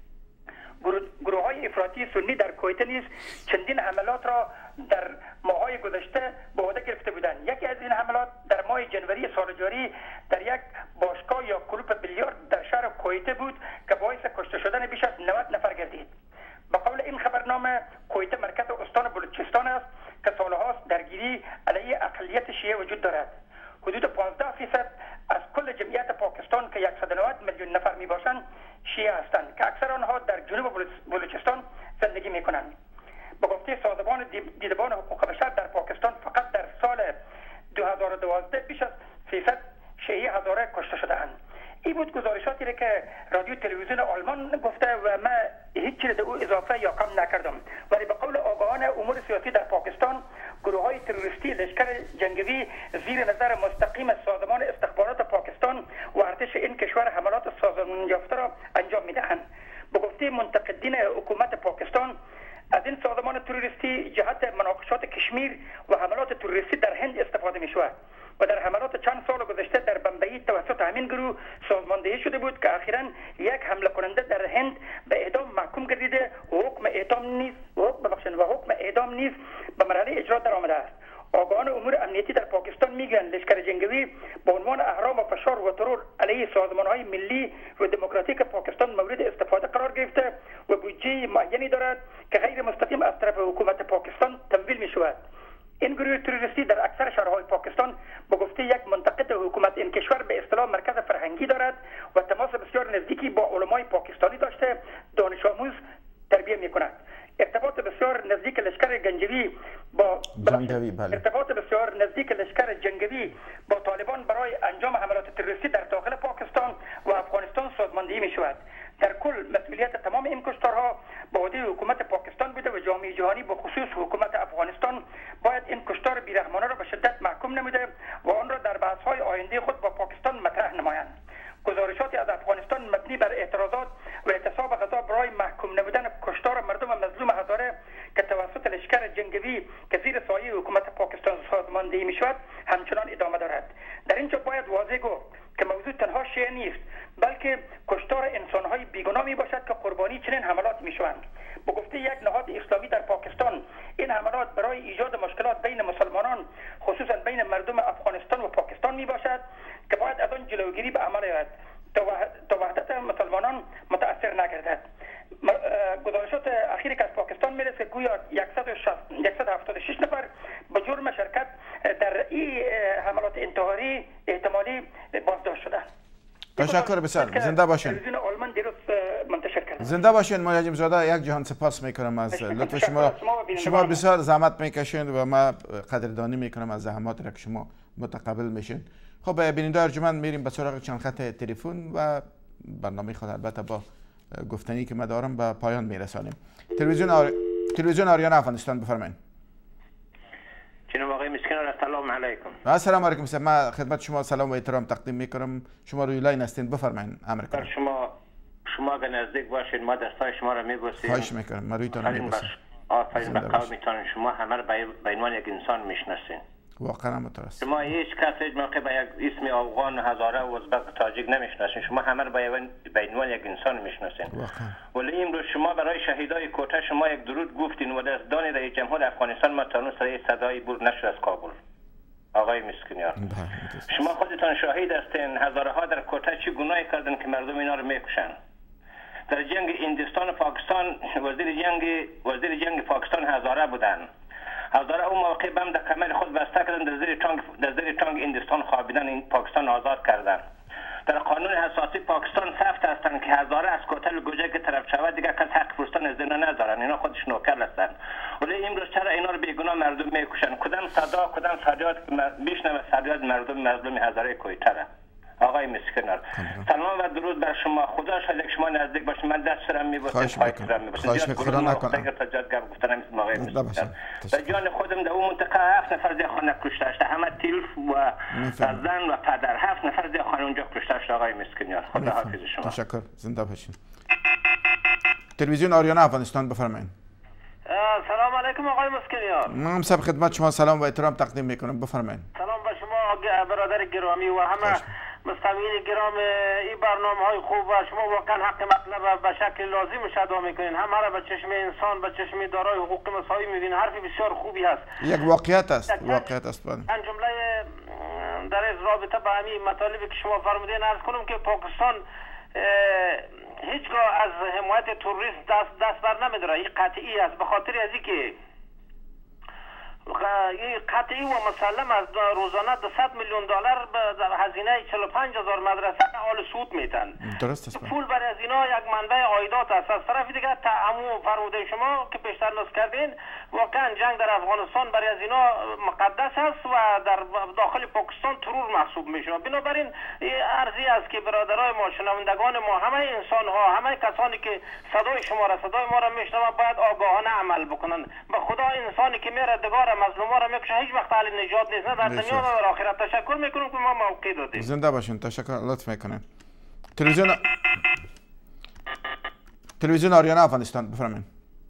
گروه‌های افراطی سنی در کویته نیز چندین حملات را در ماه‌های گذشته به عهده گرفته بودند. یکی از این حملات در ماه جنوری سال جاری در یک باشگاه یا کلوب بیلیارد در شهر کویته بود که باعث کشته شدن بیش از 90 نفر گردید. به قول این خبرنامه کویته مرکز استان بلوچستان است که سالهاست درگیری علیه اقلیت شیعه وجود دارد. حدود 15% از کل جمعیت پاکستان که 190 میلیون نفر می باشند شیعه هستند که اکثر آنها در جنوب بلوچستان زندگی می کنند. به گفته سازمان دیدبان حقوق بشر در پاکستان فقط در سال 2012 بیش از 300 شیعه هزاره کشته شده اند. این بود گزارشاتی را که رادیو تلویزیون آلمان گفته و من هیچ چیز او اضافه یا کم نکردم. ولی به قول آگاهان امور سیاسی در پاکستان گروه‌های تروریستی لشکر جنگی زیر نظر مستقیم سازمان استخبارات پاکستان و ارتش این کشور حملات سازمان یافته را انجام می‌دهند. به گفته منتقدین حکومت پاکستان از این سازمان تروریستی جهت مناقشات کشمیر و حملات تروریستی در هند استفاده می‌شود و در حملات چند سال گذشته در بمبئی توسط همین گروه سازماندهی شده بود که اخیراً یک حمله کننده در هند به اعدام محکوم گردیده و حکم اعدام نیز به مرحله اجرا درآمده است. آگاهان امور امنیتی در پاکستان میگویند لشکر جنگی به عنوان اهرام و فشار و ترور علیه سازمان‌های ملی و دموکراتیک پاکستان مورد استفاده قرار گرفته و بودجه معینی دارد که غیر مستقیم از طرف حکومت پاکستان تمویل می‌شود. این گروه تروریستی در اکثر شهرهای پاکستان به گفته یک منتقد حکومت این کشور به اصطلاح مرکز فرهنگی دارد و تماس بسیار نزدیکی با علمای پاکستانی داشته دانش آموز تربیه می‌کند. ارتباط بسیار نزدیک لشکر جنگی با طالبان برای انجام حملات تروریستی در داخل پاکستان و افغانستان سازماندهی می‌شود. در کل مسئولیت تمام این کشتارها به عهده حکومت پاکستان بوده و جامعه جهانی به خصوص حکومت افغانستان باید این کشتار بیرحمانه را به شدت محکوم نموده و آن را در بحث‌های آینده خود با پاکستان مطرح نمایند. گزارشاتی از افغانستان مبنی بر اعتراضات و اعتصاب غذا برای محکوم نمودن کشتار قربانی چنین حملات میشوند. به گفته یک نهاد اسلامی در پاکستان، این حملات برای ایجاد مشکلات بین مسلمانان خصوصا بین مردم افغانستان و پاکستان می باشد که باید از آن جلوگیری به عمل آید تا وحدت مسلمانان متاثر نگردد. گزارشات اخیری که از پاکستان میرسه گویا 176 نفر به جرم شرکت در این حملات انتحاری احتمالی بازداشت شده. تشکر بسیار. زنده باشین. تلویزیون آلمان دیروز منتشر کرد. زنده باشین مهاجم زاده. یک جهان سپاس میکنم از لطف شما. شما بسیار زحمت میکشین و ما قدردانی میکنم از زحمات را که شما متقبل میشین. خب بیننده ارجمند میریم به سراغ چند خط تلفن و برنامه خود البته با گفتنی که ما دارم به پایان میرسانیم. تلویزیون آریانا افغانستان بفرمایید. جناب آقای مسکینار السلام علیکم. السلام علیکم. ما خدمت شما سلام و احترام تقدیم میکنم. شما روی لاین هستین بفرمایید. امر کنید. شما اگر نزدیک باشین ما دستای شما را میبوسیم. خواهش میکنم. ما رویتون میبوسیم. آفرین به قومتان. شما همه را به عنوان یک انسان میشناسین. واقعا متاسف. شما هیچ کس هیچ موقع به یک اسم افغان، هزاره و ازبک و تاجیک نمیشناسین. شما همه را به عنوان یک انسان میشناسین. واقعا. ولی امروز شما برای شهیدای کوته شما یک درود گفتین و دستان رئیس جمهور افغانستان ما تا نصر صدای بر نشد از کابل. آقای مسکینیار. شما خودتان شاهد هستین هزارها در کوته چه گناهی کردن که مردم اینا رو میکشن. در جنگ هندوستان و پاکستان وزیر جنگ پاکستان هزاره بودن. هزاره اون موقع بم در کمر خود بسته کردن در زیر تانک هندوستان خوابیدن این پاکستان آزاد کردن. در قانون اساسی پاکستان ثبت هستند که هزاره از کوتل گوجه که طرف شود دیگه کس حق پرستان از اینا ندارن. اینا خودش نوکر هستند. ولی امروز چرا اینا رو بیگناه مردم میکشن؟ کدام صدا کدام فریاد میشنوه فریاد مردم مظلوم هزاره کویتره. آقای مسکینار سلام و درود بر شما. خدا شاید شما نزدیک باشید. من دست سرم میبوسم. خواهش میکنم. خدا نکنه. در جان خودم در اون منطقه 7 نفر زی خانه کشته شده. همه تیلف و زن و پدر 7 نفر زی خانه اونجا کشته شده. آقای مسکینار خدا حافظ شما. تشکر. زنده باشین. تلویزیون آریانا افغانستان بفرمایید. سلام علیکم آقای مسکینیار. من سب خدمت شما سلام و احترام تقدیم میکنم. بفرمایید. سلام به شما برادر گرامی و همه مستمعین گرام این برنامه های خوب و شما واقعا حق مطلب به شکل لازم ادا میکنین. همه را به چشم انسان به چشم دارای حقوق مساوی میبینین. حرف بسیار خوبی هست. یک واقعیت است. واقعیت است. من جمله در از رابطه با همین مطالبی که شما فرمودین عرض کنم که پاکستان هیچگاه از حمایت تروریست دست بر نمیداره. این قطعی است. به خاطر از اینکه این قطعی و مسلم از روزانه 200 میلیون دلار به هزینه 45,000 مدرسه آل سود میتن. درست است. پول برای از اینا یک منبع عایدات است. از طرف دیگه تعمو فرموده شما که پیشتر نص کردین واقعا جنگ در افغانستان برای از اینا مقدس است و در داخل پاکستان ترور محسوب میشه. بنابراین ارزی است که برادرای ما شنوندگان ما همه انسان ها همه کسانی که صدای ما را میشنون باید آگاهانه عمل بکنن. به خدا انسانی که میره دگار مظلوما را میکشه هیچ وقت حل نجات نیست. نه در دنیا نه در آخرت. تشکر میکنم که ما موقع دادید. زنده باشین. تشکر. لطف میکنم. تلویزیون آریانا افغانستان بفرمایید.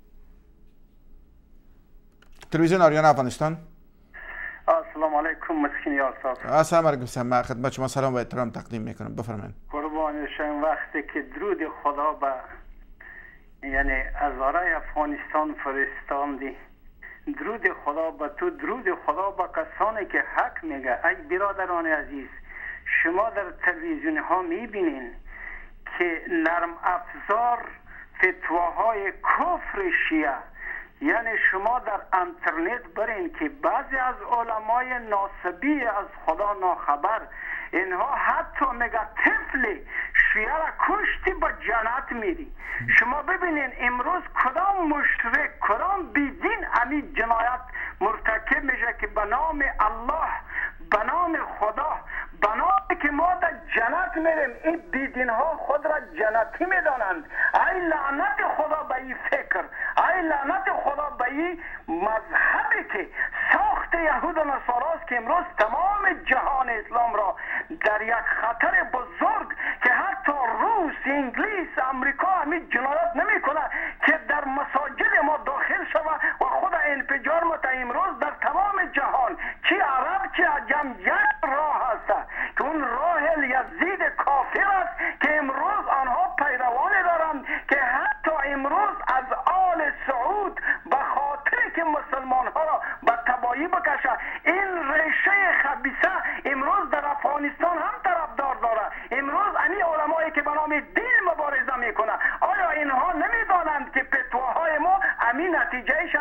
تلویزیون آریانا افغانستان. السلام علیکم مسکینیار صاحب. السلام علیکم. من خدمت شما سلام و احترام تقدیم میکنم. بفرمایید. قربان شما. وقتی که درود خدا به یعنی هزاره افغانستان فرستاندی، درود خدا به تو، درود خدا به کسانی که حق میگه. ای برادران عزیز، شما در تلویزیون ها میبینین که نرم افزار فتواهای کفر شیعه، یعنی شما در انترنت برین که بعضی از علمای ناسبی از خدا ناخبر اینها حتی میگه طفل شیعه را کشتی به جنت میری. شما ببینین امروز کدام مشرک کدام بیدین همین جنایت مرتکب میشه که به نام الله به نام خدا به نامی که ما در جنت میریم این بیدین ها خود را جنتی میدانند. ای لعنت خدا به این فکر، ای لعنت خدا به این مذهبی که ساخت یهود و نصاراست که امروز تمام جهان اسلام را در یک خطر بزرگ که حتی روس، انگلیس، امریکا همین جنایت نمی کنه که در مساجد ما داخل شود و خود انفجار مت امروز در تمام جهان چی عرب چی عجم یک راه هست که اون راه یزید کافر است که امروز آنها پیروانی دارند که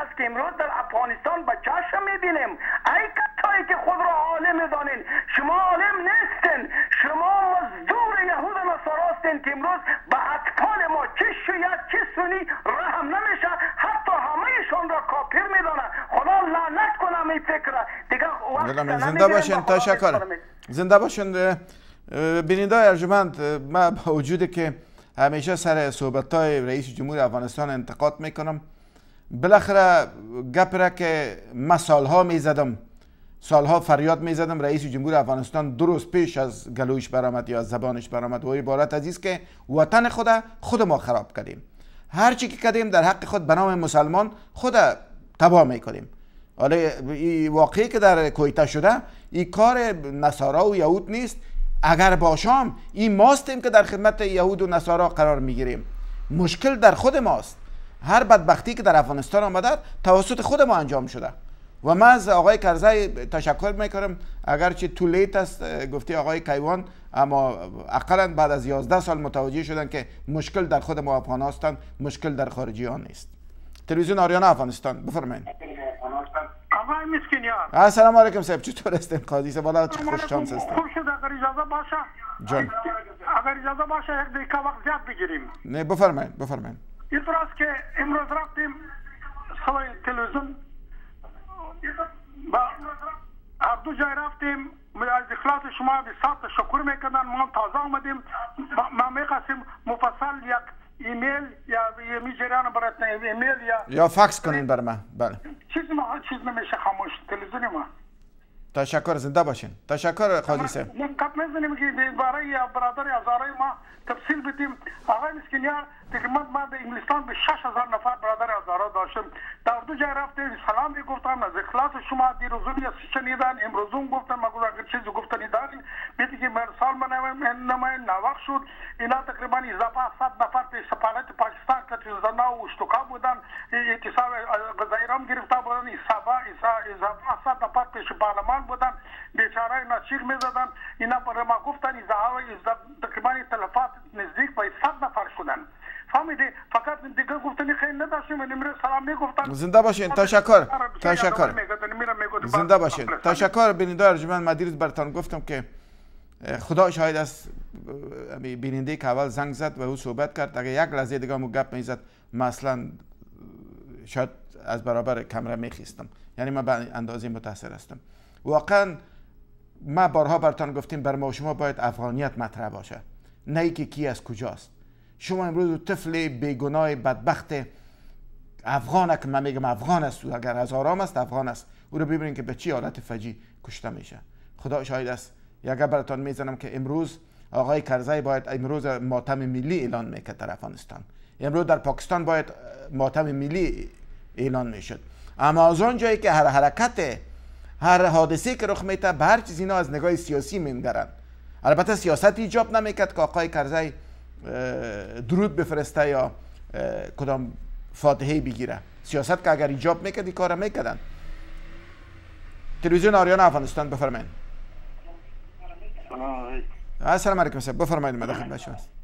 است که امروز در افغانستان به چشم میبینیم. ای کسایی که خود را عالم میدانین، شما عالم نیستین، شما مزدور یهود و نصارا هستین که امروز به اطفال ما چه شیعه چه سنی رحم نمیشه، حتی همهشان را کافر میدانه. خدا لعنت کنم این فکر دیگه. زنده باشین. تشکر. زنده باشین. بیننده ارجمند، من با وجودی که همیشه سر صحبت‌های رئیس جمهور افغانستان انتقاد میکنم، بالاخره گپ را که من سالها میزدم، سالها فریاد میزدم، رئیس جمهور افغانستان 2 روز پیش از گلوش برآمد یا از زبانش برآمد و عبارت عزیز که وطن خود ما خراب کردیم. هر چی که کردیم در حق خود به نام مسلمان خود تباه میکنیم. حالا این واقعی که در کویته شده این کار نصارا و یهود نیست. اگر باشم این ماستیم که در خدمت یهود و نصارا قرار میگیریم. مشکل در خود ماست. هر بدبختی که در افغانستان آمده توسط خود ما انجام شده و من از آقای کرزی تشکر میکنم. اگرچه تو لیت است گفتی آقای کیوان، اما اقلا بعد از 11 سال متوجه شدن که مشکل در خود ما افغان هستند، مشکل در خارجیان نیست. تلویزیون آریانا افغانستان، بفرمایید. آقای مسکینیار، السلام علیکم صاحب، چطور هستین؟ قاضی صاحب والا خوش شانس هستین. خوب شد. اگر اجازه باشه جان، اگر اجازه باشه یک دقیقه وقت زیاد بگیریم. نه بفرمایید. اینطور است که امروز رفتیم سوی تلویزیون، هر دو جای رفتیم، از اخلاص شما بسیار تشکر میکنن. ما تازه آمدیم، ما میخواستیم مفصل یک ایمیل یا می جریان برات ایمیل یا فکس کنین بر من. بله، چیز نمیشه خاموش تلویزیون ما. تشکر، زنده باشین. تشکر قاضی صاحب. گپ میزنیم که برای برادر هزاره ما تفصیل بدیم. آقای مسکینیار، تقریبا ما در انگلستان به 6000 نفر برادر هزاره داشتیم. در دو جای رفتیم، سلام گفتم، از اخلاص شما دیروزون یا شنیدن، امروزون گفتم، اگر چیزی گفتنی دارین بیتی که مرسال نماین نوخ شد. اینا تقریبا اضافه 100 نفر به سفارت پاکستان که زنا و اشتکا بودن، اعتصاب غذایرام گرفته بودن، اضافه 100 نفر پیش پارلمان بودن، بیچاره نشیق میزدن. اینا برای ما گفتن تقریبا تلفات نزدیک به 100 نفر شدن. فهمیدی؟ فقط دیگه گفتنی خیلی نداشتیم. امروز سلام میگفتن. زنده باشین. تشکر. زنده باشین. تشکر. بیننده ارجمند، من دیروز براتون گفتم که خدا شاهد است، بیننده که اول زنگ زد و او صحبت کرد، اگه یک لحظه دیگه مو گپ میزد مثلا شاید از برابر کامera میخیستم. یعنی من به اندازه متاثر هستم. واقعا ما بارها براتون گفتیم بر ما شما باید افغانیت مطرح باشه، نه اینکه کی از کجاست. شما امروز طفل بیگناه بدبخت افغان که من میگم افغان است، و اگر هزارام است افغان است، او رو ببینید که به چی حالت فجیع کشته میشه. خدا شاهد است. یک براتون میزنم که امروز آقای کرزی باید امروز ماتم ملی اعلان میکرد در افغانستان. امروز در پاکستان باید ماتم ملی اعلان میشد. اما از اون جایی که هر حرکت، هر حادثه که رخ میده به هر چیز اینا از نگاه سیاسی می‌نگرند. البته سیاست ایجاب نمیکرد که آقای کرزی درود بفرسته یا کدام فاتحه بگیره. سیاست که اگر ایجاب میکرد این کار میکردن. تلویزیون آریانا افغانستان، بفرمایید. السلام علیکم صاحب، بفرمایید. من در خدمت شما هستم.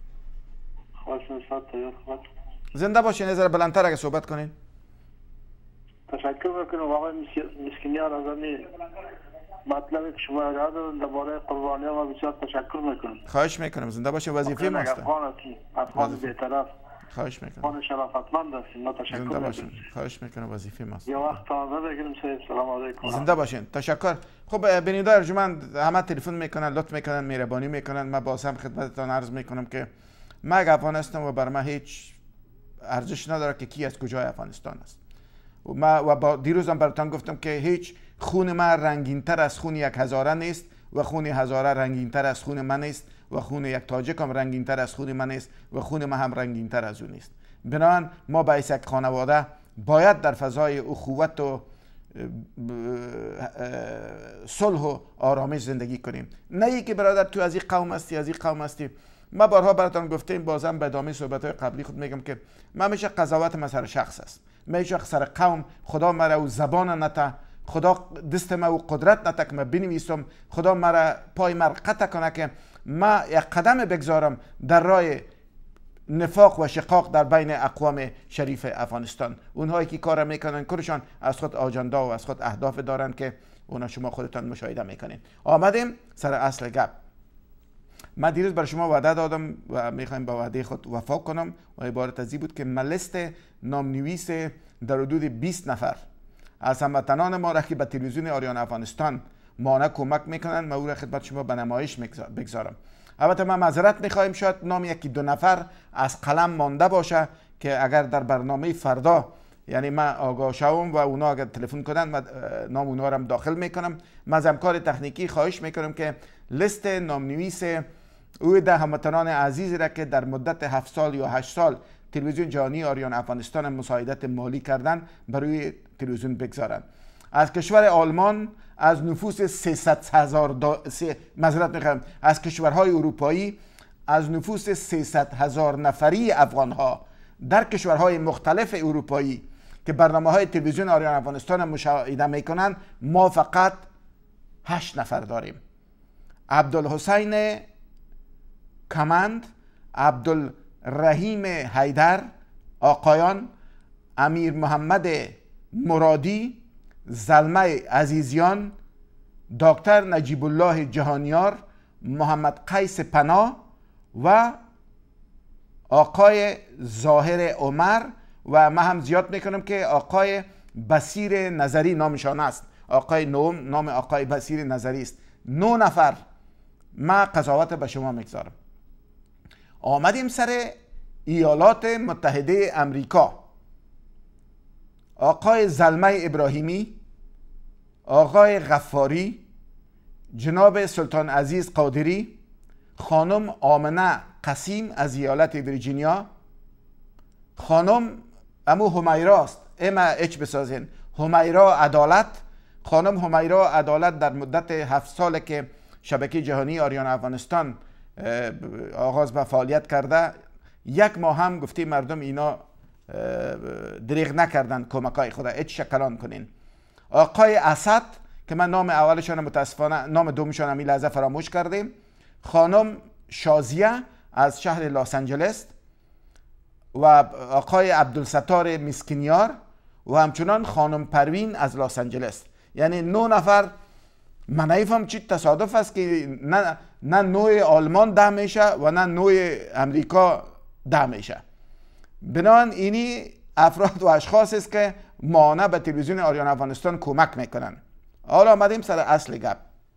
زنده باشین. یه ذره بلندتر اگه صحبت کنین. تشکر میکنم آقای مسکینیار از این مطلبی که شما ارائه دادن درباره قربانی ها. بسیار تشکر میکنم. خواهش میکنم. زنده باشین. وظیفه ماست. افغان بی‌طرف. خواهش میکنم. افغان شرافتمند هستیم. ما تشکر میکنم. خواهش میکنم. وظیفه ماست. یه وقت تازه بگیریم. سلام علیکم. زنده باشین. تشکر. خب بیننده ارجمند، همه تلفن میکنن، لطف میکنن، مهربانی میکنن. من باز هم خدمتتان عرض میکنم که من افغان هستم و بر من هیچ ارزش نداره که کی از کجای افغانستان است. و با دیروزم براتون گفتم که هیچ خون من رنگین‌تر از خون یک هزاره نیست و خون هزاره رنگین‌تر از خون من نیست و خون یک تاجک هم رنگین‌تر از خون من نیست و خون من هم رنگین‌تر از او نیست. بنابراین ما به یک خانواده باید در فضای اخوت و صلح و آرامش زندگی کنیم. نه ای که برادر تو از این قوم هستی، از این قوم هستی. ما بارها براتون گفتیم، بازم به ادامه صحبت‌های قبلی خود میگم که من همیشه قضاوت من سر شخص است. میشه سر قوم خدا مرا و زبان نتا، خدا دست ما و قدرت نتا که من بنویسم، خدا مرا پای مرا قطع کنه که ما یک قدم بگذارم در راه نفاق و شقاق در بین اقوام شریف افغانستان. اونهایی که کار میکنن کارشان از خود آجنده و از خود اهداف دارن که اونا شما خودتان مشاهده میکنین. آمدیم سر اصل گپ. من دیروز برای شما وعده دادم و میخوایم با وعده خود وفا کنم و عبارت از این بود که من لیست نامنویس در حدود 20 نفر از هموطنان ما را که به تلویزیون آریان افغانستان مانع کمک میکنن من او را خدمت شما به نمایش بگذارم. البته من معذرت میخوایم شاید نام یکی دو نفر از قلم مانده باشه که اگر در برنامه فردا یعنی من آگاه شوم و اونا اگر تلفن کنن من نام اونا را داخل میکنم. من از همکار تکنیکی خواهش میکنم که لیست نامنویس او ده هموطنان عزیز را که در مدت 7 سال یا 8 سال تلویزیون جهانی آریان افغانستان مساعدت مالی کردن برای تلویزیون بگذارن. از کشور آلمان از نفوس 300,000 معذرت میخوام از کشورهای اروپایی از نفوس 300,000 نفری افغانها در کشورهای مختلف اروپایی که برنامه‌های تلویزیون آریان افغانستان مشاهده میکنن ما فقط 8 نفر داریم. عبدالحسین کمند، عبدالرحیم حیدر آقایان، امیر محمد مرادی، زلمه عزیزیان، دکتر نجیب الله جهانیار، محمد قیس پناه و آقای ظاهر عمر و من هم زیاد میکنم که آقای بصیر نظری نامشان است. آقای نام آقای بصیر نظری است. 9 نفر من قضاوت به شما میگذارم. آمدیم سر ایالات متحده امریکا. آقای زلمه ابراهیمی، آقای غفاری، جناب سلطان عزیز قادری، خانم آمنه قسیم از ایالت ویرجینیا، خانم امو همیراست اچ بسازین همیرا عدالت. خانم همیرا عدالت در مدت 7 سال که شبکه جهانی آریان افغانستان آغاز به فعالیت کرده 1 ماه هم گفتی مردم اینا دریغ نکردن کمکای خدا هیچ شکلان کنین. آقای اسد که من نام اولشان متاسفانه نام دومشان هم این لحظه فراموش کردیم. خانم شازیه از شهر لس آنجلس و آقای عبدالستار مسکینیار و همچنان خانم پروین از لس آنجلس. یعنی 9 نفر. من نمیفهم چی تصادف است که نه نوع آلمان ده میشه و نه نوع امریکا ده میشه. بنابراین اینی افراد و اشخاص است که مانع به تلویزیون آریان افغانستان کمک میکنن. حالا آمدیم سر اصل گپ.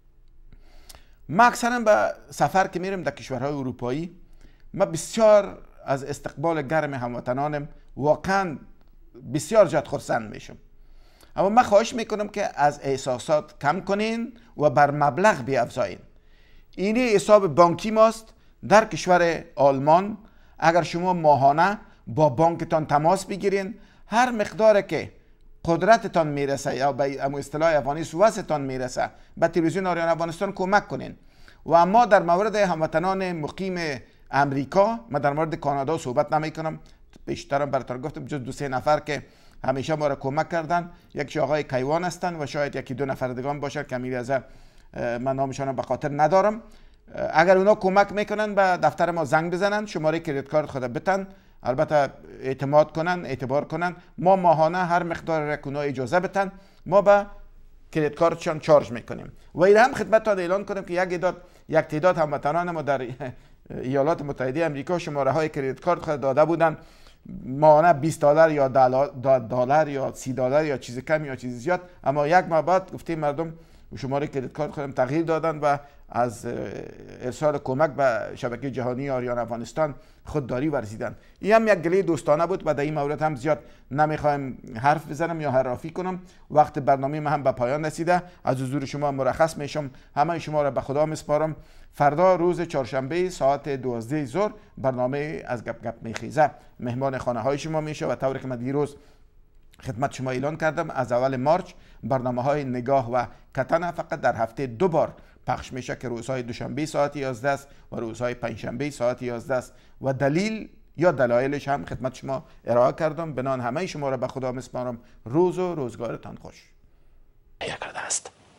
ما اکثرا به سفر که میرم در کشورهای اروپایی ما بسیار از استقبال گرم هموطنانم واقعا بسیار زیاد خرسند میشم. اما من خواهش میکنم که از احساسات کم کنین و بر مبلغ بیافزایین. اینی حساب بانکی ماست در کشور آلمان. اگر شما ماهانه با بانکتان تماس بگیرین هر مقدار که قدرتتان میرسه یا به اصطلاح افغانی سوستان میرسه به تلویزیون آریان افغانستان کمک کنین. و اما در مورد هموطنان مقیم امریکا من در مورد کانادا صحبت نمی کنم. بیشترم براتون گفتم جز 2-3 نفر که همیشه ما را کمک کردن. یکی آقای کیوان هستن و شاید 1-2 نفر دیگه باشد که میری از من نامشان به خاطر ندارم. اگر اونا کمک میکنن به دفتر ما زنگ بزنن شماره کریدیت کارت خود بتن. البته اعتماد کنن اعتبار کنن ما ماهانه هر مقدار را که اونا اجازه بتن ما به کریدیت کارتشان چارج میکنیم. و این هم خدمتتان اعلان کنم که یک تعداد هموطنان ما در ایالات متحده آمریکا شماره های کریدیت کارت خود داده بودن ماهانه $20 یا $10 یا $30 یا چیز کم یا چیز زیاد. اما 1 ماه بعد گفتیم مردم شماره کریدیت کارت خودم تغییر دادن و از ارسال کمک به شبکه جهانی آریان افغانستان خودداری ورزیدن. این هم یک گله دوستانه بود و در این مورد هم زیاد نمیخوایم حرف بزنم یا حرافی کنم. وقت برنامه ما هم به پایان رسیده. از حضور شما مرخص میشم. همه شما را به خدا میسپارم. فردا روز چهارشنبه ساعت 12 ظهر برنامه از گپ میخیزه مهمان خانه های شما میشه و طوری که من دیروز خدمت شما اعلان کردم از اول مارچ برنامه های نگاه و کتنه فقط در هفته 2 بار پخش میشه که روزهای دوشنبه ساعت 11 است و روزهای پنجشنبه ساعت 11 است و دلیل یا دلایلش هم خدمت شما ارائه کردم. بنان همه شما را به خدا میسپارم. روز و روزگارتان خوش. کرده است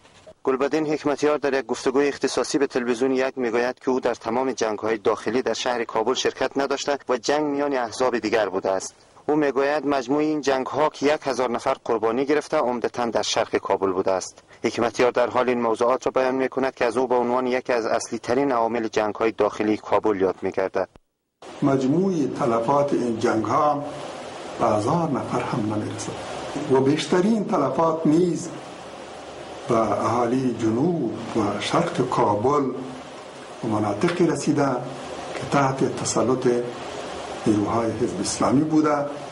گلبدین حکمتیار در یک گفتگوی اختصاصی به تلویزیون یک میگوید که او در تمام جنگ‌های داخلی در شهر کابل شرکت نداشته و جنگ میان احزاب دیگر بوده است. او میگوید مجموع این جنگ‌ها که 1000 نفر قربانی گرفته عمدتاً در شرق کابل بوده است. حکمتیار در حال این موضوعات را بیان میکند که از او به عنوان یکی از اصلی ترین عوامل جنگ‌های داخلی کابل یاد می‌گردد. مجموع تلفات این جنگ‌ها به 1000 نفر هم نمی‌رسد و بیشترین تلفات نیز به اهالی جنوب و شرق کابل و مناطقی رسیده که تحت تسلط نیروهای حزب اسلامی بوده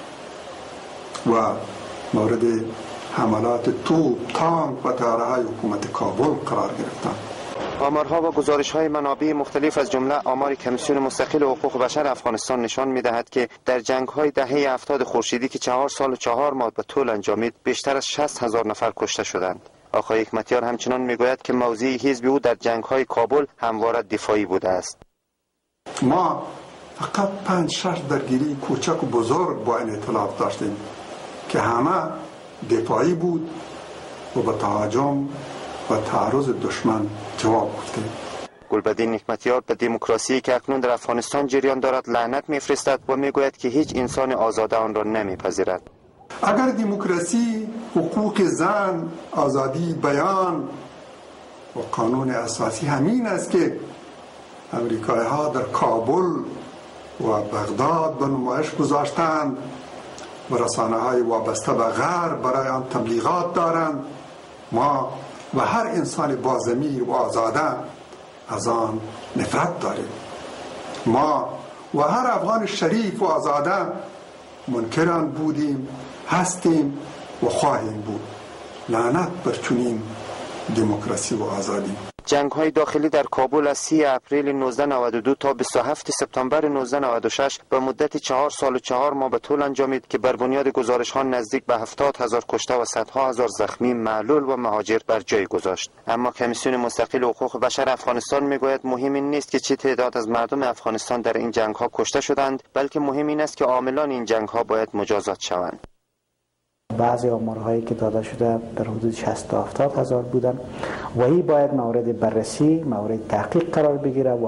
و مورد حملات توپ، تانک و طیاره‌های حکومت کابل قرار گرفتند. آمارها و گزارش‌های منابع مختلف از جمله آمار کمیسیون مستقل حقوق بشر افغانستان نشان می‌دهد که در جنگ‌های دهه 70 خورشیدی که 4 سال و 4 ماه به طول انجامید بیشتر از 60,000 نفر کشته شدند. آقای حکمتیار همچنان میگوید که موضع حزب او در جنگ‌های کابل همواره دفاعی بوده است. ما فقط 5-6 درگیری کوچک و بزرگ با این اطلاف داشتیم که همه دفاعی بود و به تهاجم و تعرض دشمن جواب گفتیم. گلبدین حکمتیار به دموکراسی که اکنون در افغانستان جریان دارد لعنت می‌فرستد و میگوید که هیچ انسان آزاده آن را نمی‌پذیرد. اگر دموکراسی، حقوق زن، آزادی بیان و قانون اساسی همین است که امریکایی ها در کابل و بغداد به نمایش گذاشتند و رسانه های وابسته به غرب برای آن تبلیغات دارند، ما و هر انسان با ضمیر و آزاده از آن نفرت داریم. ما و هر افغان شریف و آزاده منکر آن بودیم، هستیم و خواهیم بود. لعنت بر چنین دموکراسی و آزادی. جنگ‌های داخلی در کابل از 30 اپریل 1992 تا 27 سپتامبر 1996 به مدت 4 سال و 4 ماه به طول انجامید که بر بنیاد گزارش‌ها نزدیک به 70,000 کشته و صدها هزار زخمی، معلول و مهاجر بر جای گذاشت. اما کمیسیون مستقل حقوق بشر افغانستان میگوید مهم این نیست که چه تعداد از مردم افغانستان در این جنگ‌ها کشته شدند، بلکه مهم این است که عاملان این جنگ‌ها باید مجازات شوند. بعضی آمارهایی که داده شده در حدود 60 تا 70 هزار بودن و این باید مورد بررسی، مورد تحقیق قرار بگیره و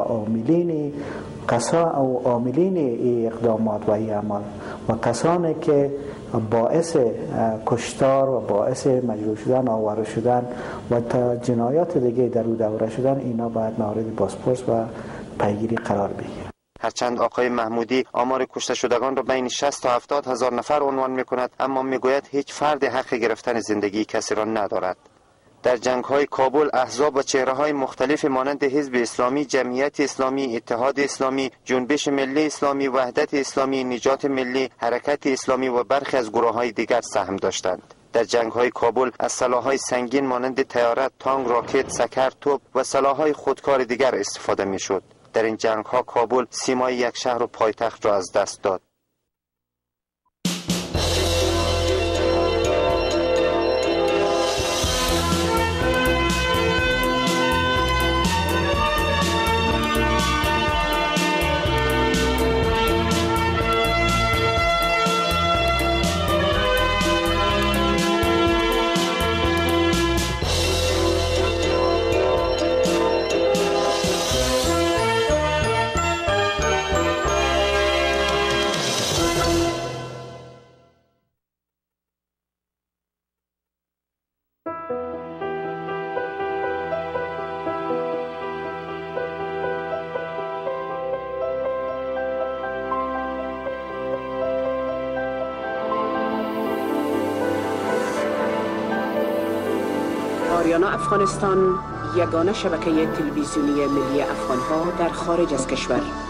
عاملین این اقدامات و این اعمال و کسانی که باعث کشتار و باعث مجروح شدن، آواره شدن و تا جنایات دیگه در او دوره شدن، اینا باید مورد بازپرس و پیگیری قرار بگیره. هرچند آقای محمودی آمار کشته شدگان را بین 60 تا 70 هزار نفر عنوان می‌کند، اما میگوید هیچ فرد حق گرفتن زندگی کسی را ندارد. در جنگ‌های کابل احزاب و چهره‌های مختلفی مانند حزب اسلامی، جمعیت اسلامی، اتحاد اسلامی، جنبش ملی اسلامی، وحدت اسلامی، نجات ملی، حرکت اسلامی و برخی از گروه‌های دیگر سهم داشتند. در جنگ‌های کابل از سلاح‌های سنگین مانند طیاره، تانک، راکت، سکر، توپ و سلاح‌های خودکار دیگر استفاده می‌شد. در این جنگ‌ها کابل سیمای یک شهر و پایتخت را از دست داد. آریانا افغانستان یگانه شبکه تلویزیونی ملی افغانها در خارج از کشور